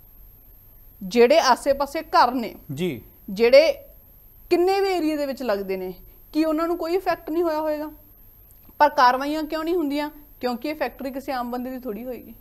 ਜਿਹੜੇ ਆਸੇ-ਪਾਸੇ ਘਰ ਨੇ ਜੀ, ਜਿਹੜੇ ਕਿੰਨੇ ਵੀ ਏਰੀਆ ਦੇ ਵਿੱਚ ਲੱਗਦੇ ਨੇ, ਕਿ ਉਹਨਾਂ ਨੂੰ ਕੋਈ ਇਫੈਕਟ ਨਹੀਂ ਹੋਇਆ ਹੋਏਗਾ? ਪਰ ਕਾਰਵਾਈਆਂ ਕਿਉਂ ਨਹੀਂ ਹੁੰਦੀਆਂ? ਕਿਉਂਕਿ ਇਹ ਫੈਕਟਰੀ ਕਿਸੇ ਆਮ ਬੰਦੇ ਦੀ ਥੋੜੀ ਹੋਏਗੀ।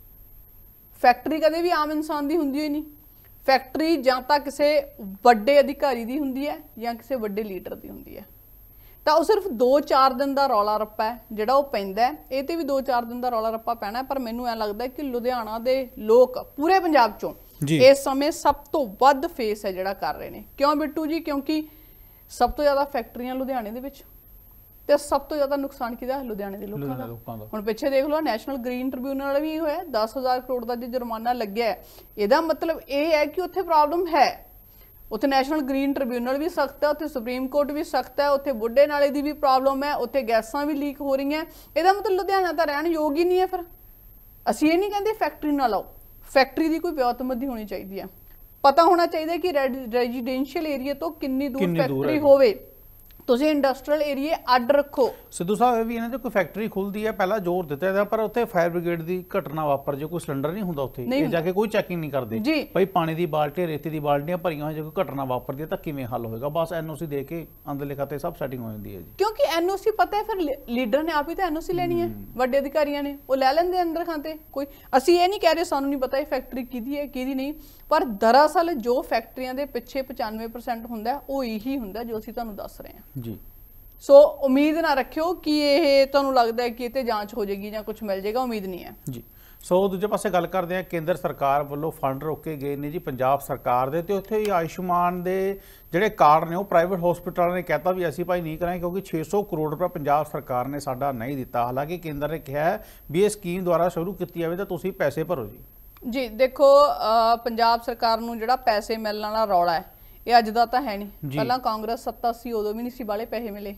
ਫੈਕਟਰੀ ਕਦੇ ਵੀ ਆਮ ਇਨਸਾਨ ਦੀ ਹੁੰਦੀ ਹੋਈ ਨਹੀਂ। ਫੈਕਟਰੀ ਜਾਂ ਤਾਂ ਕਿਸੇ ਵੱਡੇ ਅਧਿਕਾਰੀ ਦੀ ਹੁੰਦੀ ਹੈ ਜਾਂ ਕਿਸੇ ਵੱਡੇ ਲੀਡਰ ਦੀ ਹੁੰਦੀ ਹੈ। ਤਾਂ ਉਹ ਸਿਰਫ 2-4 ਦਿਨ ਦਾ ਰੌਲਾ ਰੱਪਾ ਹੈ ਜਿਹੜਾ ਉਹ ਪੈਂਦਾ ਹੈ, ਇਹ ਤੇ ਵੀ 2-4 ਦਿਨ ਦਾ ਰੌਲਾ ਰੱਪਾ ਪੈਣਾ। ਪਰ ਮੈਨੂੰ ਐ ਲੱਗਦਾ ਕਿ ਲੁਧਿਆਣਾ ਦੇ ਲੋਕ ਪੂਰੇ ਪੰਜਾਬ ਚੋਂ ਇਸ ਸਮੇਂ ਸਭ ਤੋਂ ਵੱਧ ਫੇਸ ਹੈ ਜਿਹੜਾ ਕਰ ਰਹੇ ਨੇ। ਕਿਉਂ ਬਿੱਟੂ ਜੀ? ਕਿਉਂਕਿ ਸਭ ਤੋਂ ਜ਼ਿਆਦਾ ਫੈਕਟਰੀਆਂ ਲੁਧਿਆਣੇ ਦੇ ਵਿੱਚ, ਤੇ ਸਭ ਤੋਂ ਜ਼ਿਆਦਾ ਨੁਕਸਾਨ ਕਿਹਦਾ? ਲੁਧਿਆਣੇ ਦੇ ਲੋਕਾਂ ਦਾ। ਹੁਣ ਪਿੱਛੇ ਦੇਖ ਲਓ ਨੈਸ਼ਨਲ ਗ੍ਰੀਨ ਟ੍ਰਿਬਿਊਨਲ ਵੀ ਹੋਇਆ, 10,000 ਕਰੋੜ ਦਾ ਜੁਰਮਾਨਾ ਲੱਗਿਆ। ਇਹਦਾ ਮਤਲਬ ਇਹ ਹੈ ਕਿ ਉੱਥੇ ਪ੍ਰੋਬਲਮ ਹੈ। ਉੱਥੇ ਨੈਸ਼ਨਲ ਗ੍ਰੀਨ ਟ੍ਰਿਬਿਊਨਲ ਵੀ ਸਖਤ ਹੈ, ਉੱਥੇ ਸੁਪਰੀਮ ਕੋਰਟ ਵੀ ਸਖਤ ਹੈ, ਉੱਥੇ ਬੁੱਢੇ ਨਾਲੇ ਦੀ ਵੀ ਪ੍ਰੋਬਲਮ ਹੈ, ਉੱਥੇ ਗੈਸਾਂ ਵੀ ਲੀਕ ਹੋ ਰਹੀਆਂ। ਇਹਦਾ ਮਤਲਬ ਲੁਧਿਆਣਾ ਤਾਂ ਰਹਿਣ ਯੋਗ ਹੀ ਨਹੀਂ ਹੈ। ਫਿਰ ਅਸੀਂ ਇਹ ਨਹੀਂ ਕਹਿੰਦੇ ਫੈਕਟਰੀ ਨਾ ਲਾਓ, ਫੈਕਟਰੀ ਦੀ ਕੋਈ ਵਿਉਂਤਬੰਦੀ ਹੋਣੀ ਚਾਹੀਦੀ ਹੈ। ਪਤਾ ਹੋਣਾ ਚਾਹੀਦਾ ਕਿ ਰੈਜ਼ੀਡੈਂਸ਼ੀਅਲ ਏਰੀਆ ਤੋਂ ਕਿੰਨੀ ਦੂਰ ਫੈਕਟਰੀ ਹੋਵੇ। ਤੁਸੀਂ ਇੰਡਸਟਰੀਅਲ ਏਰੀਆ ਅੱਡ ਰੱਖੋ। ਸਿੱਧੂ ਸਾਹਿਬ ਵੀ ਇਹਨਾਂ 'ਚ ਕੋਈ ਫੈਕਟਰੀ ਖੁੱਲਦੀ ਹੈ ਪਹਿਲਾਂ ਜ਼ੋਰ ਦਿੱਤਾ ਜਾਂਦਾ, ਪਰ ਉੱਥੇ ਫਾਇਰ ਬ੍ਰਿਗੇਡ ਦੀ ਘਟਨਾ ਵਾਪਰ ਜੇ ਕੋਈ ਸਿਲੰਡਰ ਨਹੀਂ ਹੁੰਦਾ ਉੱਥੇ, ਇਹ ਜਾ ਕੇ ਕੋਈ ਚੈਕਿੰਗ ਨਹੀਂ ਕਰਦੇ ਭਾਈ ਪਾਣੀ ਦੀ ਬਾਲਟੀ ਰੇਤੇ ਦੀ ਬਾਲਟੀਆਂ ਭਰੀਆਂ ਹੋਈਆਂ, ਜੇ ਕੋਈ ਘਟਨਾ ਵਾਪਰਦੀ ਹੈ ਤਾਂ ਕਿਵੇਂ ਹੱਲ ਹੋਏਗਾ? ਬਸ ਐਨਓਸੀ ਦੇ ਕੇ ਅੰਦਰਲੇ ਖਾਤੇ ਸਭ ਸੈਟਿੰਗ ਹੋ ਜਾਂਦੀ ਹੈ ਜੀ। ਕਿਉਂਕਿ ਐਨਓਸੀ ਪਤਾ ਹੈ ਫਿਰ ਲੀਡਰ ਨੇ ਆਪ ਹੀ ਤਾਂ ਐਨਓਸੀ ਲੈਣੀ ਹੈ, ਵੱਡੇ ਅਧਿਕਾਰੀਆਂ ਨੇ ਉਹ ਲੈ ਲੈਂਦੇ ਅੰਦਰ ਖਾਤੇ। ਕੋਈ ਅਸੀਂ ਇਹ ਨਹੀਂ ਕਹਿ ਰਹੇ ਸਾਨੂੰ ਨਹੀਂ ਪਤਾ ਇਹ ਫੈਕਟਰੀ ਕਿਹਦੀ ਹੈ ਕਿਹਦੀ ਨਹੀਂ, ਪਰ ਦਰਅਸਲ ਜੋ ਫੈਕਟਰੀਆਂ ਦੇ ਪਿੱਛੇ 95% ਹੁੰਦਾ ਉਹ ਇਹੀ ਹੁੰਦਾ ਜੋ ਅਸੀਂ ਤੁਹਾਨੂੰ ਦੱਸ ਰਹੇ ਹਾਂ ਜੀ। ਸੋ ਉਮੀਦ ਨਾ ਰੱਖਿਓ ਕਿ ਇਹ ਤੁਹਾਨੂੰ ਲੱਗਦਾ ਹੈ ਕਿ ਇਹ ਤੇ ਜਾਂਚ ਹੋ ਜਾਏਗੀ ਜਾਂ ਕੁਝ ਮਿਲ ਜਾਏਗਾ, ਉਮੀਦ ਨਹੀਂ ਹੈ ਜੀ। ਸੋ ਦੂਜੇ ਪਾਸੇ ਗੱਲ ਕਰਦੇ ਹਾਂ, ਕੇਂਦਰ ਸਰਕਾਰ ਵੱਲੋਂ ਫੰਡ ਰੋਕੇ ਗਏ ਨੇ ਜੀ ਪੰਜਾਬ ਸਰਕਾਰ ਦੇ, ਤੇ ਉੱਥੇ ਹੀ ਆਯੁਸ਼ਮਾਨ ਦੇ ਜਿਹੜੇ ਕਾਰਡ ਨੇ ਉਹ ਪ੍ਰਾਈਵੇਟ ਹਸਪਤਾਲਾਂ ਨੇ ਕਹਿਤਾ ਵੀ ਅਸੀਂ ਭਾਈ ਨਹੀਂ ਕਰਾਂਗੇ ਕਿਉਂਕਿ 600 ਕਰੋੜ ਰੁਪਏ ਪੰਜਾਬ ਸਰਕਾਰ ਨੇ ਸਾਡਾ ਨਹੀਂ ਦਿੱਤਾ। ਹਾਲਾਂਕਿ ਕੇਂਦਰ ਨੇ ਕਿਹਾ ਵੀ ਇਹ ਸਕੀਮ ਦੁਆਰਾ ਸ਼ੁਰੂ ਕੀਤੀ ਜਾਵੇ ਤਾਂ ਤੁਸੀਂ ਪੈਸੇ ਭਰੋ ਜੀ। ਜੀ ਦੇਖੋ ਪੰਜਾਬ ਸਰਕਾਰ ਨੂੰ ਜਿਹੜਾ ਪੈਸੇ ਮਿਲਣ ਵਾਲਾ ਰੌਲਾ ਹੈ ਇਹ ਅੱਜ ਦਾ ਤਾਂ ਹੈ ਨਹੀਂ, ਪਹਿਲਾਂ ਕਾਂਗਰਸ ਸੱਤਾ ਸੀ ਉਦੋਂ ਵੀ ਨਹੀਂ ਸੀ ਬਾਲੇ ਪੈਸੇ ਮਿਲੇ।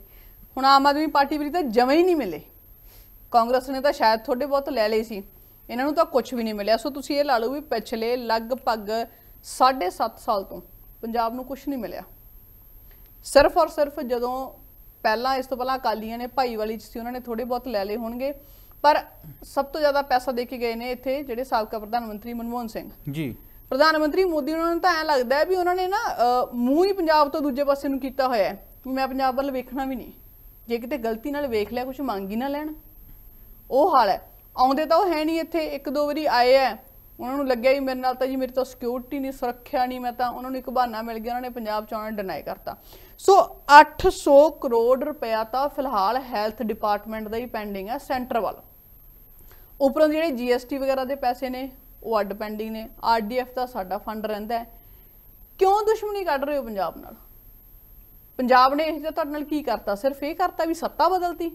ਹੁਣ ਆਮ ਆਦਮੀ ਪਾਰਟੀ ਵੀ ਤਾਂ ਜਮੇ ਹੀ ਨਹੀਂ ਮਿਲੇ। ਕਾਂਗਰਸ ਨੇ ਤਾਂ ਸ਼ਾਇਦ ਥੋੜੇ ਬਹੁਤ ਲੈ ਲਏ ਸੀ, ਇਹਨਾਂ ਨੂੰ ਤਾਂ ਕੁਝ ਵੀ ਨਹੀਂ ਮਿਲਿਆ। ਸੋ ਤੁਸੀਂ ਇਹ ਲਾ ਲਓ ਵੀ ਪਿਛਲੇ ਲਗਭਗ 7.5 ਸਾਲ ਤੋਂ ਪੰਜਾਬ ਨੂੰ ਕੁਝ ਨਹੀਂ ਮਿਲਿਆ। ਸਿਰਫ ਔਰ ਸਿਰਫ ਜਦੋਂ ਪਹਿਲਾਂ ਇਸ ਤੋਂ ਪਹਿਲਾਂ ਅਕਾਲੀਆਂ ਨੇ ਭਾਈਵਾਲੀ 'ਚ ਸੀ, ਉਹਨਾਂ ਨੇ ਥੋੜੇ ਬਹੁਤ ਲੈ ਲਏ ਹੋਣਗੇ, ਪਰ ਸਭ ਤੋਂ ਜ਼ਿਆਦਾ ਪੈਸਾ ਦੇ ਕੇ ਗਏ ਨੇ ਇੱਥੇ ਜਿਹੜੇ ਸਾਬਕਾ ਪ੍ਰਧਾਨ ਮੰਤਰੀ ਮਨਮੋਹਨ ਸਿੰਘ ਜੀ। ਪ੍ਰਧਾਨ ਮੰਤਰੀ ਮੋਦੀ ਉਹਨਾਂ ਨੂੰ ਤਾਂ ਐਂ ਲੱਗਦਾ ਹੈ ਵੀ ਉਹਨਾਂ ਨੇ ਨਾ ਮੂੰਹ ਹੀ ਪੰਜਾਬ ਤੋਂ ਦੂਜੇ ਪਾਸੇ ਨੂੰ ਕੀਤਾ ਹੋਇਆ ਹੈ ਵੀ ਮੈਂ ਪੰਜਾਬ ਵੱਲ ਵੇਖਣਾ ਵੀ ਨਹੀਂ, ਜੇ ਕਿਤੇ ਗਲਤੀ ਨਾਲ ਵੇਖ ਲਿਆ ਕੁਝ ਮੰਗ ਹੀ ਨਾ ਲੈਣ, ਉਹ ਹਾਲ ਹੈ। ਆਉਂਦੇ ਤਾਂ ਉਹ ਹੈ ਨਹੀਂ ਇੱਥੇ, ਇੱਕ ਦੋ ਵਾਰੀ ਆਏ ਹੈ, ਉਹਨਾਂ ਨੂੰ ਲੱਗਿਆ ਵੀ ਮੇਰੇ ਨਾਲ ਤਾਂ ਜੀ ਮੇਰੀ ਤਾਂ ਸਿਕਿਉਰਿਟੀ ਨਹੀਂ, ਸੁਰੱਖਿਆ ਨਹੀਂ, ਮੈਂ ਤਾਂ ਉਹਨਾਂ ਨੂੰ ਇੱਕ ਬਹਾਨਾ ਮਿਲ ਗਿਆ, ਉਹਨਾਂ ਨੇ ਪੰਜਾਬ ਚ ਆਉਣਾ ਡਿਨਾਈ ਕਰਤਾ। ਸੋ 800 ਕਰੋੜ ਰੁਪਇਆ ਤਾਂ ਫਿਲਹਾਲ ਹੈਲਥ ਡਿਪਾਰਟਮੈਂਟ ਦਾ ਹੀ ਪੈਂਡਿੰਗ ਹੈ ਸੈਂਟਰ ਵੱਲ। ਉੱਪਰੋਂ ਜਿਹੜੇ GST ਵਗੈਰਾ ਦੇ ਪੈਸੇ ਨੇ ਉਹ ਅੱਡ ਪੈਂਡਿੰਗ ਨੇ। RDF ਦਾ ਸਾਡਾ ਫੰਡ ਰਹਿੰਦਾ ਹੈ। ਕਿਉਂ ਦੁਸ਼ਮਣੀ ਕੱਢ ਰਹੇ ਹੋ ਪੰਜਾਬ ਨਾਲ? ਪੰਜਾਬ ਨੇ ਇਹ ਜਿਹਾ ਤੁਹਾਡੇ ਨਾਲ ਕੀ ਕਰਤਾ? ਸਿਰਫ ਇਹ ਕਰਤਾ ਵੀ ਸੱਤਾ ਬਦਲਤੀ।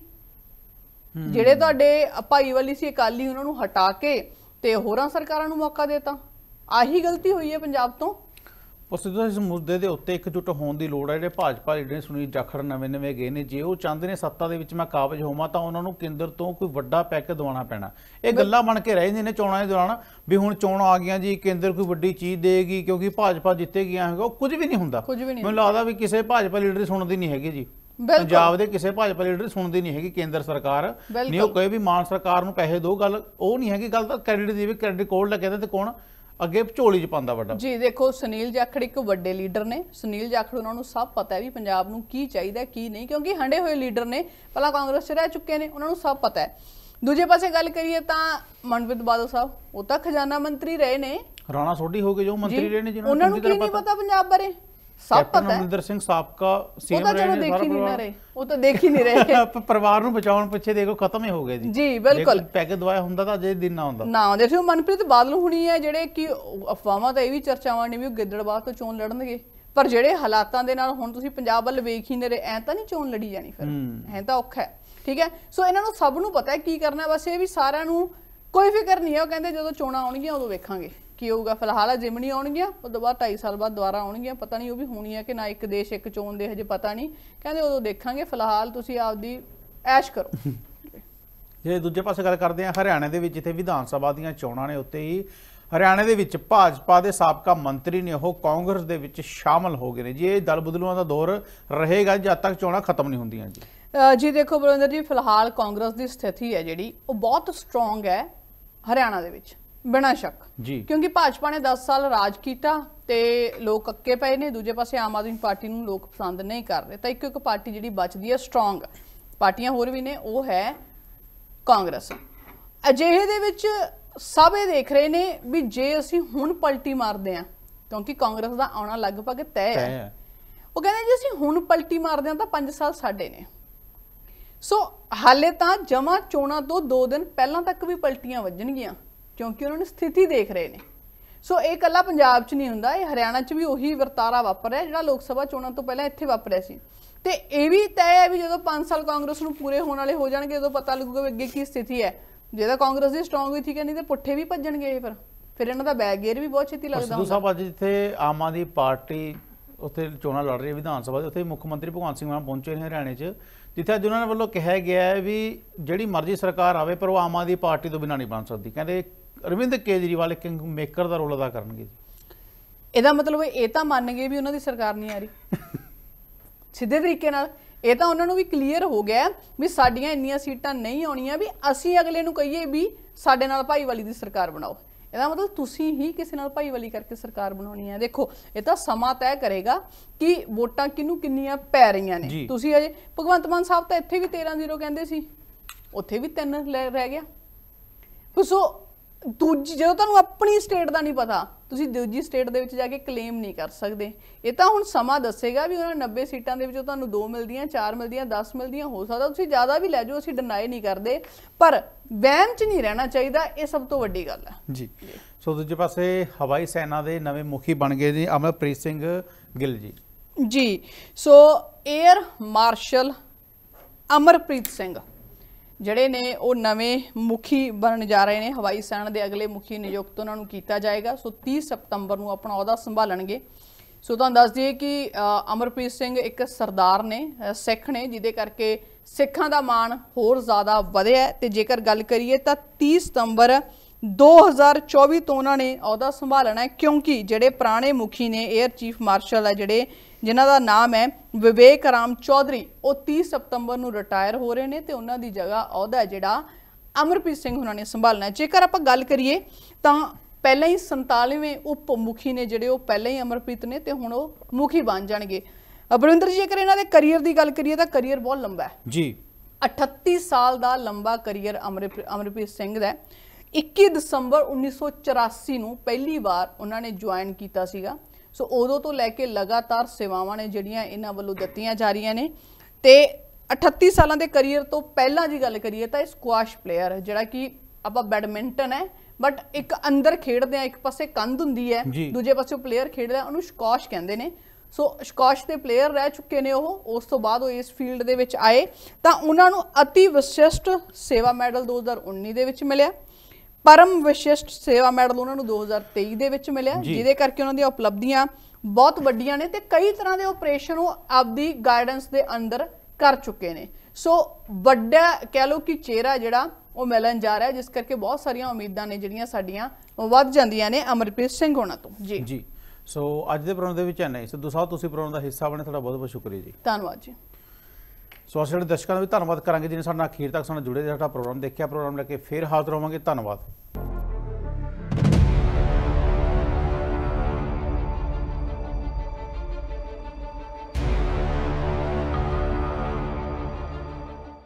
ਜਿਹੜੇ ਤੁਹਾਡੇ ਭਾਈਵਾਲੀ ਸੀ ਅਕਾਲੀ, ਉਹਨਾਂ ਨੂੰ ਹਟਾ ਕੇ ਤੇ ਹੋਰਾਂ ਸਰਕਾਰਾਂ ਨੂੰ ਮੌਕਾ ਦੇਤਾ। ਆਹੀ ਗਲਤੀ ਹੋਈ ਹੈ ਪੰਜਾਬ ਤੋਂ। ਉਸ ਮੁੱਦੇ ਦੇ ਉੱਤੇ ਇਕਜੁੱਟ ਹੋਣ ਦੀ ਲੋੜ ਹੈ। ਜਿਹੜੇ ਭਾਜਪਾ ਲੀਡਰ ਸੁਨੀਲ ਜਾਖੜ ਨਵੇਂ ਗਏ ਨੇ, ਜੇ ਉਹ ਚਾਹੁੰਦੇ ਨੇ ਸੱਤਾ ਦੇ ਵਿੱਚ ਮੈਂ ਕਾਬਜ ਹੋਵਾਂ ਤਾਂ ਉਹਨਾਂ ਨੂੰ ਕੇਂਦਰ ਤੋਂ ਕੋਈ ਵੱਡਾ ਪੈਕੇਜ ਦਵਾਉਣਾ ਪੈਣਾ। ਇਹ ਗੱਲਾਂ ਬਣ ਕੇ ਰਹਿ ਜਾਂਦੀਆਂ ਨੇ ਚੋਣਾਂ ਦੇ ਦੌਰਾਨ ਵੀ ਹੁਣ ਚੋਣਾਂ ਆ ਗਈਆਂ ਜੀ, ਕੇਂਦਰ ਕੋਈ ਵੱਡੀ ਚੀਜ਼ ਦੇਗੀ ਕਿਉਂਕਿ ਭਾਜਪਾ ਜਿੱਤੇ ਗਿਆ ਹੈਗਾ। ਉਹ ਕੁਝ ਵੀ ਨਹੀਂ ਹੁੰਦਾ। ਮੈਨੂੰ ਲੱਗਦਾ ਵੀ ਕਿਸੇ ਭਾਜਪਾ ਲੀਡਰ ਦੀ ਸੁਣਦੀ ਨਹੀਂ ਹੈਗੀ ਜੀ। ਪੰਜਾਬ ਦੇ ਕਿਸੇ ਭਾਜਪਾ ਲੀਡਰ ਸੁਣਦੀ ਨਹੀਂ ਹੈਗੀ ਕੇਂਦਰ ਸਰਕਾਰ। ਨਹੀਂ ਉਹ ਕਹੇ ਵੀ ਮਾਨ ਸਰਕਾਰ ਨੂੰ ਪੈਸੇ ਦਿਓ, ਗੱਲ ਉਹ ਨਹੀਂ ਹੈਗੀ। ਗੱਲ ਤਾਂ ਕ੍ਰੈਡਿਟ ਦੀ ਵੀ, ਕ੍ਰੈਡਿਟ ਕੋਡ ਲੱਗੇ ਤੇ ਕੌਣ ਅੱਗੇ ਝੋਲੀ 'ਚ ਪਾਉਂਦਾ ਵੱਡਾ ਜੀ। ਦੇਖੋ ਸੁਨੀਲ ਜਾਖੜ ਇੱਕ ਵੱਡੇ ਲੀਡਰ ਨੇ। ਸੁਨੀਲ ਜਾਖੜ ਉਹਨਾਂ ਨੂੰ ਸਭ ਪਤਾ ਹੈ ਵੀ ਪੰਜਾਬ ਨੂੰ ਕੀ ਚਾਹੀਦਾ ਕੀ ਨਹੀਂ, ਕਿਉਂਕਿ ਹੰਡੇ ਹੋਏ ਲੀਡਰ ਨੇ, ਪਹਿਲਾਂ ਕਾਂਗਰਸ 'ਚ ਰਹਿ ਚੁੱਕੇ ਨੇ, ਉਹਨਾਂ ਨੂੰ ਸਭ ਪਤਾ ਹੈ। ਦੂਜੇ ਪਾਸੇ ਗੱਲ ਕਰੀਏ ਤਾਂ ਮਨਪ੍ਰੀਤ ਬਾਦਲ ਸਾਹਿਬ, ਉਹ ਤਾਂ ਖਜ਼ਾਨਾ ਮੰਤਰੀ ਰਹੇ ਨੇ, ਰਾਣਾ ਸੋਢੀ ਹੋ ਗਏ ਜੋ ਮੰਤਰੀ ਰਹੇ ਨੇ, ਉਹਨਾਂ ਨੂੰ ਕੀ ਨਹੀਂ ਪਤਾ ਪੰਜਾਬ ਬਾਰੇ? ਸਭ ਪਤਾ ਹੈ। ਅਮਰਿੰਦਰ ਸਿੰਘ ਸਾਬਕਾ ਸੀਐਮ ਰਹੇ ਨੇ, ਦੇਖੀ ਨਹੀਂ ਨਾ ਰਹੇ, ਉਹ ਤਾਂ ਦੇਖ ਹੀ ਨਹੀਂ ਰਹੇ। ਪਰਿਵਾਰ ਨੂੰ ਬਚਾਉਣ ਪਿੱਛੇ ਦੇਖੋ ਖਤਮ ਹੀ ਹੋ ਗਏ ਜੀ। ਜੀ ਬਿਲਕੁਲ। ਪੈਕੇਜ ਦਵਾਇਆ ਹੁੰਦਾ ਤਾਂ ਅਜੇ ਦਿਨ ਨਾ ਹੁੰਦਾ ਨਾ ਆਉਂਦੇ ਸੀ। ਮਨਪ੍ਰੀਤ ਬਾਦਲ ਹੁਣੀ ਹੈ ਜਿਹੜੇ ਕਿ ਅਫਵਾਹਾਂ ਤਾਂ ਇਹ ਵੀ ਚਰਚਾਵਾਂ ਨੇ ਵੀ ਉਹ ਗਿੱਦੜਬਾਹ ਤੋਂ ਚੋਣ ਲੜਨਗੇ, ਪਰ ਜਿਹੜੇ ਹਾਲਾਤਾਂ ਦੇ ਨਾਲ ਹੁਣ ਤੁਸੀਂ ਪੰਜਾਬ ਵੱਲ ਵੇਖ ਹੀ ਨਹੀਂ ਰਹੇ, ਐਂ ਤਾਂ ਨਹੀਂ ਚੋਣ ਲੜੀ ਜਾਣੀ, ਫਿਰ ਐਂ ਤਾਂ ਔਖਾ ਹੈ। ਠੀਕ ਹੈ। ਸੋ ਇਹਨਾਂ ਨੂੰ ਸਭ ਨੂੰ ਪਤਾ ਹੈ ਕੀ ਕਰਨਾ। ਬਸ ਇਹ ਵੀ ਸਾਰਿਆਂ ਨੂੰ ਕੋਈ ਫਿਕਰ ਨਹੀਂ ਹੈ। ਉਹ ਕਹਿੰਦੇ ਜਦੋਂ ਚੋਣਾਂ ਆਉਣਗੀਆਂ ਉਦੋਂ ਵੇਖਾਂਗੇ ਕੀ ਹੋਊਗਾ। ਫਿਲਹਾਲ ਜਿਮਣੀ ਆਉਣਗੀਆਂ, ਉਸ ਤੋਂ ਬਾਅਦ 2.5 ਸਾਲ ਬਾਅਦ ਦੁਬਾਰਾ ਆਉਣਗੀਆਂ। ਪਤਾ ਨਹੀਂ ਉਹ ਵੀ ਹੋਣੀ ਹੈ ਕਿ ਨਾ, ਇੱਕ ਦੇਸ਼ ਇੱਕ ਚੋਣ ਦੇ ਹਜੇ ਪਤਾ ਨਹੀਂ, ਕਹਿੰਦੇ ਉਦੋਂ ਦੇਖਾਂਗੇ। ਫਿਲਹਾਲ ਤੁਸੀਂ ਆਪਦੀ ਐਸ਼ ਕਰੋ। ਜੇ ਦੂਜੇ ਪਾਸੇ ਗੱਲ ਕਰਦੇ ਹਾਂ ਹਰਿਆਣੇ ਦੇ ਵਿੱਚ, ਜਿੱਥੇ ਵਿਧਾਨ ਸਭਾ ਦੀਆਂ ਚੋਣਾਂ ਨੇ, ਉੱਤੇ ਹੀ ਹਰਿਆਣੇ ਦੇ ਵਿੱਚ ਭਾਜਪਾ ਦੇ ਸਾਬਕਾ ਮੰਤਰੀ ਨੇ ਉਹ ਕਾਂਗਰਸ ਦੇ ਵਿੱਚ ਸ਼ਾਮਲ ਹੋ ਗਏ ਨੇ ਜੀ। ਇਹ ਦਲ ਬਦਲੂਆਂ ਦਾ ਦੌਰ ਰਹੇਗਾ ਜਦ ਤੱਕ ਚੋਣਾਂ ਖਤਮ ਨਹੀਂ ਹੁੰਦੀਆਂ ਜੀ। ਜੀ ਦੇਖੋ ਬਲਵਿੰਦਰ ਜੀ, ਫਿਲਹਾਲ ਕਾਂਗਰਸ ਦੀ ਸਥਿਤੀ ਹੈ ਜਿਹੜੀ ਉਹ ਬਹੁਤ ਸਟਰੋਂਗ ਹੈ ਹਰਿਆਣਾ ਦੇ ਵਿੱਚ, ਬਿਨਾਂ ਸ਼ੱਕ ਜੀ, ਕਿਉਂਕਿ ਭਾਜਪਾ ਨੇ 10 ਸਾਲ ਰਾਜ ਕੀਤਾ ਤੇ ਲੋਕ ਅੱਕੇ ਪਏ ਨੇ। ਦੂਜੇ ਪਾਸੇ ਆਮ ਆਦਮੀ ਪਾਰਟੀ ਨੂੰ ਲੋਕ ਪਸੰਦ ਨਹੀਂ ਕਰ ਰਹੇ, ਤਾਂ ਇੱਕ ਪਾਰਟੀ ਜਿਹੜੀ ਬਚਦੀ ਹੈ ਸਟਰੋਂਗ, ਪਾਰਟੀਆਂ ਹੋਰ ਵੀ ਨੇ, ਉਹ ਹੈ ਕਾਂਗਰਸ। ਅਜਿਹੇ ਦੇ ਵਿੱਚ ਸਭ ਇਹ ਦੇਖ ਰਹੇ ਨੇ ਵੀ ਜੇ ਅਸੀਂ ਹੁਣ ਪਲਟੀ ਮਾਰਦੇ ਹਾਂ, ਕਿਉਂਕਿ ਕਾਂਗਰਸ ਦਾ ਆਉਣਾ ਲਗਭਗ ਤੈਅ ਹੈ, ਉਹ ਕਹਿੰਦੇ ਜੇ ਅਸੀਂ ਹੁਣ ਪਲਟੀ ਮਾਰਦੇ ਹਾਂ ਤਾਂ 5 ਸਾਲ ਸਾਡੇ ਨੇ। ਸੋ ਹਾਲੇ ਤਾਂ ਜਮਾ ਚੋਣਾਂ ਤੋਂ 2 ਦਿਨ ਪਹਿਲਾਂ ਤੱਕ ਵੀ ਪਲਟੀਆਂ ਵੱਜਣਗੀਆਂ, ਕਿਉਂਕਿ ਉਹਨਾਂ ਨੇ ਸਥਿਤੀ ਦੇਖ ਰਹੇ ਨੇ। ਸੋ ਇਹ ਇਕੱਲਾ ਪੰਜਾਬ 'ਚ ਨਹੀਂ ਹੁੰਦਾ, ਇਹ ਹਰਿਆਣਾ 'ਚ ਵੀ ਉਹੀ ਵਰਤਾਰਾ ਵਾਪਰ ਰਿਹਾ ਜਿਹੜਾ ਲੋਕ ਸਭਾ ਚੋਣਾਂ ਤੋਂ ਪਹਿਲਾਂ ਇੱਥੇ ਵਾਪਰਿਆ ਸੀ। ਤੇ ਇਹ ਵੀ ਤੈਅ ਹੈ ਵੀ ਜਦੋਂ 5 ਸਾਲ ਕਾਂਗਰਸ ਨੂੰ ਪੂਰੇ ਹੋਣ ਵਾਲੇ ਹੋ ਜਾਣਗੇ, ਉਦੋਂ ਪਤਾ ਲੱਗੂਗਾ ਵੀ ਅੱਗੇ ਕੀ ਸਥਿਤੀ ਹੈ। ਜੇ ਤਾਂ ਕਾਂਗਰਸ ਦੀ ਸਟਰੋਂਗ ਹੋਈ ਠੀਕ ਹੈ, ਨਹੀਂ ਤੇ ਪੁੱਠੇ ਵੀ ਭੱਜਣਗੇ ਇਹ। ਫਿਰ ਇਹਨਾਂ ਦਾ ਬੈਕ ਗੇਅਰ ਵੀ ਬਹੁਤ ਛੇਤੀ ਲੱਗਦਾ ਹੁੰਦਾ। ਸਾਹਿਬ ਅੱਜ ਜਿੱਥੇ ਆਮ ਆਦਮੀ ਪਾਰਟੀ ਉੱਥੇ ਚੋਣਾਂ ਲੜ ਰਹੀ ਹੈ ਵਿਧਾਨ ਸਭਾ ਦੇ, ਉੱਥੇ ਮੁੱਖ ਮੰਤਰੀ ਭਗਵੰਤ ਸਿੰਘ ਮਾਨ ਪਹੁੰਚੇ ਨੇ ਹਰਿਆਣੇ 'ਚ, ਜਿੱਥੇ ਅੱਜ ਉਹਨਾਂ ਨੇ ਵੱਲੋਂ ਕਿਹਾ ਗਿਆ ਹੈ ਵੀ ਜਿਹੜੀ ਮਰਜ਼ੀ ਸਰਕਾਰ ਆਵੇ ਪਰ ਉਹ ਆਮ ਆਦਮੀ ਪਾਰਟੀ ਤੋਂ ਬਿਨਾਂ ਨਹੀਂ ਬਣ ਸਕਦੀ। ਕਹਿੰਦੇ ਅਰਵਿੰਦ ਕੇਜਰੀਵਾਲ ਕਿੰਗ ਮੇਕਰ ਦਾ ਰੋਲ ਅਦਾ ਕਰਨਗੇ ਜੀ। ਇਹਦਾ ਮਤਲਬ ਇਹ ਤਾਂ ਮੰਨ ਗਏ ਵੀ ਉਹਨਾਂ ਦੀ ਸਰਕਾਰ ਨਹੀਂ ਆ ਰਹੀ ਸਿੱਧੇ ਤਰੀਕੇ ਨਾਲ। ਇਹ ਤਾਂ ਉਹਨਾਂ ਨੂੰ ਵੀ ਕਲੀਅਰ ਹੋ ਗਿਆ ਵੀ ਸਾਡੀਆਂ ਇੰਨੀਆਂ ਸੀਟਾਂ ਨਹੀਂ ਆਉਣੀਆਂ ਵੀ ਅਸੀਂ ਅਗਲੇ ਨੂੰ ਕਹੀਏ ਵੀ ਸਾਡੇ ਨਾਲ ਭਾਈਵਾਲੀ ਦੀ ਸਰਕਾਰ ਬਣਾਓ। ਇਹਦਾ ਮਤਲਬ ਤੁਸੀਂ ਹੀ ਕਿਸੇ ਨਾਲ ਭਾਈਵਾਲੀ ਕਰਕੇ ਸਰਕਾਰ ਬਣਾਉਣੀ ਹੈ। ਦੇਖੋ ਇਹ ਤਾਂ ਸਮਾਂ ਤੈਅ ਕਰੇਗਾ ਕਿ ਵੋਟਾਂ ਕਿਹਨੂੰ ਕਿੰਨੀਆਂ ਪੈ ਰਹੀਆਂ ਨੇ। ਤੁਸੀਂ ਅਜੇ ਭਗਵੰਤ ਮਾਨ ਸਾਹਿਬ ਤਾਂ ਇੱਥੇ ਵੀ 13-0 ਕਹਿੰਦੇ ਸੀ, ਉੱਥੇ ਵੀ 3 ਰਹਿ ਗਿਆ। ਸੋ ਦੂਜੀ ਜਦੋਂ ਤੁਹਾਨੂੰ ਆਪਣੀ ਸਟੇਟ ਦਾ ਨਹੀਂ ਪਤਾ, ਤੁਸੀਂ ਦੂਜੀ ਸਟੇਟ ਦੇ ਵਿੱਚ ਜਾ ਕੇ ਕਲੇਮ ਨਹੀਂ ਕਰ ਸਕਦੇ। ਇਹ ਤਾਂ ਹੁਣ ਸਮਾਂ ਦੱਸੇਗਾ ਵੀ ਉਹਨਾਂ 90 ਸੀਟਾਂ ਦੇ ਵਿੱਚੋਂ ਤੁਹਾਨੂੰ 2 ਮਿਲਦੀਆਂ, 4 ਮਿਲਦੀਆਂ, 10 ਮਿਲਦੀਆਂ, ਹੋ ਸਕਦਾ ਤੁਸੀਂ ਜ਼ਿਆਦਾ ਵੀ ਲੈ ਜਾਓ, ਅਸੀਂ ਡਿਨਾਈ ਨਹੀਂ ਕਰਦੇ, ਪਰ ਵਹਿਮ 'ਚ ਨਹੀਂ ਰਹਿਣਾ ਚਾਹੀਦਾ, ਇਹ ਸਭ ਤੋਂ ਵੱਡੀ ਗੱਲ ਹੈ ਜੀ। ਸੋ ਦੂਜੇ ਪਾਸੇ ਹਵਾਈ ਸੈਨਾ ਦੇ ਨਵੇਂ ਮੁਖੀ ਬਣ ਗਏ ਜੀ ਅਮਰਪ੍ਰੀਤ ਸਿੰਘ ਗਿੱਲ ਜੀ। ਜੀ so air marshal Amarpreet Singh ਜਿਹੜੇ ਨੇ ਉਹ ਨਵੇਂ ਮੁਖੀ ਬਣਨ ਜਾ ਰਹੇ ਨੇ। ਹਵਾਈ ਸੈਨਾ ਦੇ ਅਗਲੇ ਮੁਖੀ ਨਿਯੁਕਤ ਉਹਨਾਂ ਨੂੰ ਕੀਤਾ ਜਾਏਗਾ। ਸੋ 30 ਸਤੰਬਰ ਨੂੰ ਆਪਣਾ ਅਹੁਦਾ ਸੰਭਾਲਣਗੇ। ਸੋ ਤੁਹਾਨੂੰ ਦੱਸ ਦਈਏ ਕਿ ਅਮਰਪ੍ਰੀਤ ਸਿੰਘ ਇੱਕ ਸਰਦਾਰ ਨੇ, ਸਿੱਖ ਨੇ, ਜਿਹਦੇ ਕਰਕੇ ਸਿੱਖਾਂ ਦਾ ਮਾਣ ਹੋਰ ਜ਼ਿਆਦਾ ਵਧਿਆ ਹੈ। ਤੇ ਜੇਕਰ ਗੱਲ ਕਰੀਏ ਤਾਂ 30 ਸਤੰਬਰ 2024 ਤੋਂ ਉਹਨਾਂ ਨੇ ਅਹੁਦਾ ਸੰਭਾਲਣਾ ਹੈ, ਕਿਉਂਕਿ ਜਿਹੜੇ ਪੁਰਾਣੇ ਮੁਖੀ ਨੇ 에ਅਰ ਚੀਫ ਮਾਰਸ਼ਲ ਹੈ ਜਿਹੜੇ, ਜਿਨ੍ਹਾਂ ਦਾ ਨਾਮ ਹੈ ਵਿਵੇਕ ਰਾਮ ਚੌਧਰੀ, ਉਹ 30 ਸਤੰਬਰ ਨੂੰ ਰਿਟਾਇਰ ਹੋ ਰਹੇ ਨੇ ਤੇ ਉਹਨਾਂ ਦੀ ਜਗ੍ਹਾ ਅਹੁਦਾ ਜਿਹੜਾ ਅਮਰਪ੍ਰੀਤ ਸਿੰਘ ਉਹਨਾਂ ਨੇ ਸੰਭਾਲਣਾ ਹੈ। ਜੇਕਰ ਆਪਾਂ ਗੱਲ ਕਰੀਏ ਤਾਂ ਪਹਿਲਾਂ ਹੀ 47ਵੇਂ ਉਪ ਮੁਖੀ ਨੇ ਜਿਹੜੇ, ਉਹ ਪਹਿਲਾਂ ਹੀ ਅਮਰਪ੍ਰੀਤ ਨੇ ਤੇ ਹੁਣ ਉਹ ਮੁਖੀ ਬਣ ਜਾਣਗੇ। ਬਰਿੰਦਰ ਜੀ, ਜੇਕਰ ਇਹਨਾਂ ਦੇ ਕਰੀਅਰ ਦੀ ਗੱਲ ਕਰੀਏ ਤਾਂ ਕਰੀਅਰ ਬਹੁਤ ਲੰਬਾ ਹੈ ਜੀ। 38 ਸਾਲ ਦਾ ਲੰਬਾ ਕਰੀਅਰ ਅਮਰਪ੍ਰੀਤ ਸਿੰਘ ਦਾ। 21 ਦਸੰਬਰ 1984 ਨੂੰ ਪਹਿਲੀ ਵਾਰ ਉਹਨਾਂ ਨੇ ਜੁਆਇਨ ਕੀਤਾ ਸੀਗਾ। ਸੋ ਉਦੋਂ ਤੋਂ ਲੈ ਕੇ ਲਗਾਤਾਰ ਸੇਵਾਵਾਂ ਨੇ ਜਿਹੜੀਆਂ ਇਹਨਾਂ ਵੱਲੋਂ ਦਿੱਤੀਆਂ ਜਾ ਰਹੀਆਂ ਨੇ। ਤੇ 38 ਸਾਲਾਂ ਦੇ ਕਰੀਅਰ ਤੋਂ ਪਹਿਲਾਂ ਦੀ ਗੱਲ ਕਰੀਏ ਤਾਂ ਇਹ ਸਕੁਆਸ਼ ਪਲੇਅਰ, ਜਿਹੜਾ ਕਿ ਆਪਾਂ ਬੈਡਮਿੰਟਨ ਹੈ ਬਟ ਇੱਕ ਅੰਦਰ ਖੇਡਦੇ ਆ, ਇੱਕ ਪਾਸੇ ਕੰਧ ਹੁੰਦੀ ਹੈ, ਦੂਜੇ ਪਾਸੇ ਪਲੇਅਰ ਖੇਡਦਾ, ਉਹਨੂੰ ਸਕੁਆਸ਼ ਕਹਿੰਦੇ ਨੇ। ਸੋ ਸਕੁਆਸ਼ ਦੇ ਪਲੇਅਰ ਰਹਿ ਚੁੱਕੇ ਨੇ ਉਹ। ਉਸ ਤੋਂ ਬਾਅਦ ਉਹ ਇਸ ਫੀਲਡ ਦੇ ਵਿੱਚ ਆਏ ਤਾਂ ਉਹਨਾਂ ਨੂੰ ਅਤੀ ਵਿਸ਼ਿਸ਼ਟ ਸੇਵਾ ਮੈਡਲ 2019 ਦੇ ਵਿੱਚ ਮਿਲਿਆ। ਪਰਮ ਵਿਸ਼ਿਸ਼ਟ ਸੇਵਾ ਮੈਡਲ ਉਹਨਾਂ ਨੂੰ 2023 ਦੇ ਵਿੱਚ ਮਿਲਿਆ, ਜਿਹਦੇ ਕਰਕੇ ਉਹਨਾਂ ਦੀਆਂ ਉਪਲਬਧੀਆਂ ਬਹੁਤ ਵੱਡੀਆਂ ਨੇ ਤੇ ਕਈ ਤਰ੍ਹਾਂ ਦੇ ਆਪਰੇਸ਼ਨ ਉਹ ਆਪਦੀ ਗਾਈਡੈਂਸ ਦੇ ਅੰਦਰ ਕਰ ਚੁੱਕੇ ਨੇ। ਸੋ ਵੱਡਾ ਕਹਿ ਲਓ ਕਿ ਚਿਹਰਾ ਜਿਹੜਾ ਉਹ ਮਿਲਣ ਜਾ ਰਿਹਾ, ਜਿਸ ਕਰਕੇ ਬਹੁਤ ਸਾਰੀਆਂ ਉਮੀਦਾਂ ਨੇ ਜਿਹੜੀਆਂ ਸਾਡੀਆਂ ਵੱਧ ਜਾਂਦੀਆਂ ਨੇ ਅਮਰਪ੍ਰੀਤ ਸਿੰਘ ਹੋਣਾ ਤੋਂ। ਜੀ ਜੀ। ਸੋ ਅੱਜ ਦੇ ਪ੍ਰੋਗਰਾਮ ਦੇ ਵਿੱਚ ਨਹੀਂ ਸਿੱਧੂ ਸਾਹਿਬ, ਤੁਸੀਂ ਪ੍ਰੋਗਰਾਮ ਦਾ ਹਿੱਸਾ ਬਣੇ, ਤੁਹਾਡਾ ਬਹੁਤ ਬਹੁਤ ਸ਼ੁਕਰੀਆ ਜੀ। ਧੰਨਵਾਦ ਜੀ। ਸੋ ਅਸੀਂ ਜਿਹੜੇ ਦਰਸ਼ਕਾਂ ਦਾ ਵੀ ਧੰਨਵਾਦ ਕਰਾਂਗੇ ਜਿਹਨੇ ਸਾਡੇ ਨਾਲ ਅਖੀਰ ਤੱਕ ਸਾਡੇ ਨਾਲ ਜੁੜੇ, ਸਾਡਾ ਪ੍ਰੋਗਰਾਮ ਦੇਖਿਆ। ਪ੍ਰੋਗਰਾਮ ਲੈ ਕੇ ਫਿਰ ਹਾਜ਼ਰ ਹੋਵਾਂਗੇ। ਧੰਨਵਾਦ।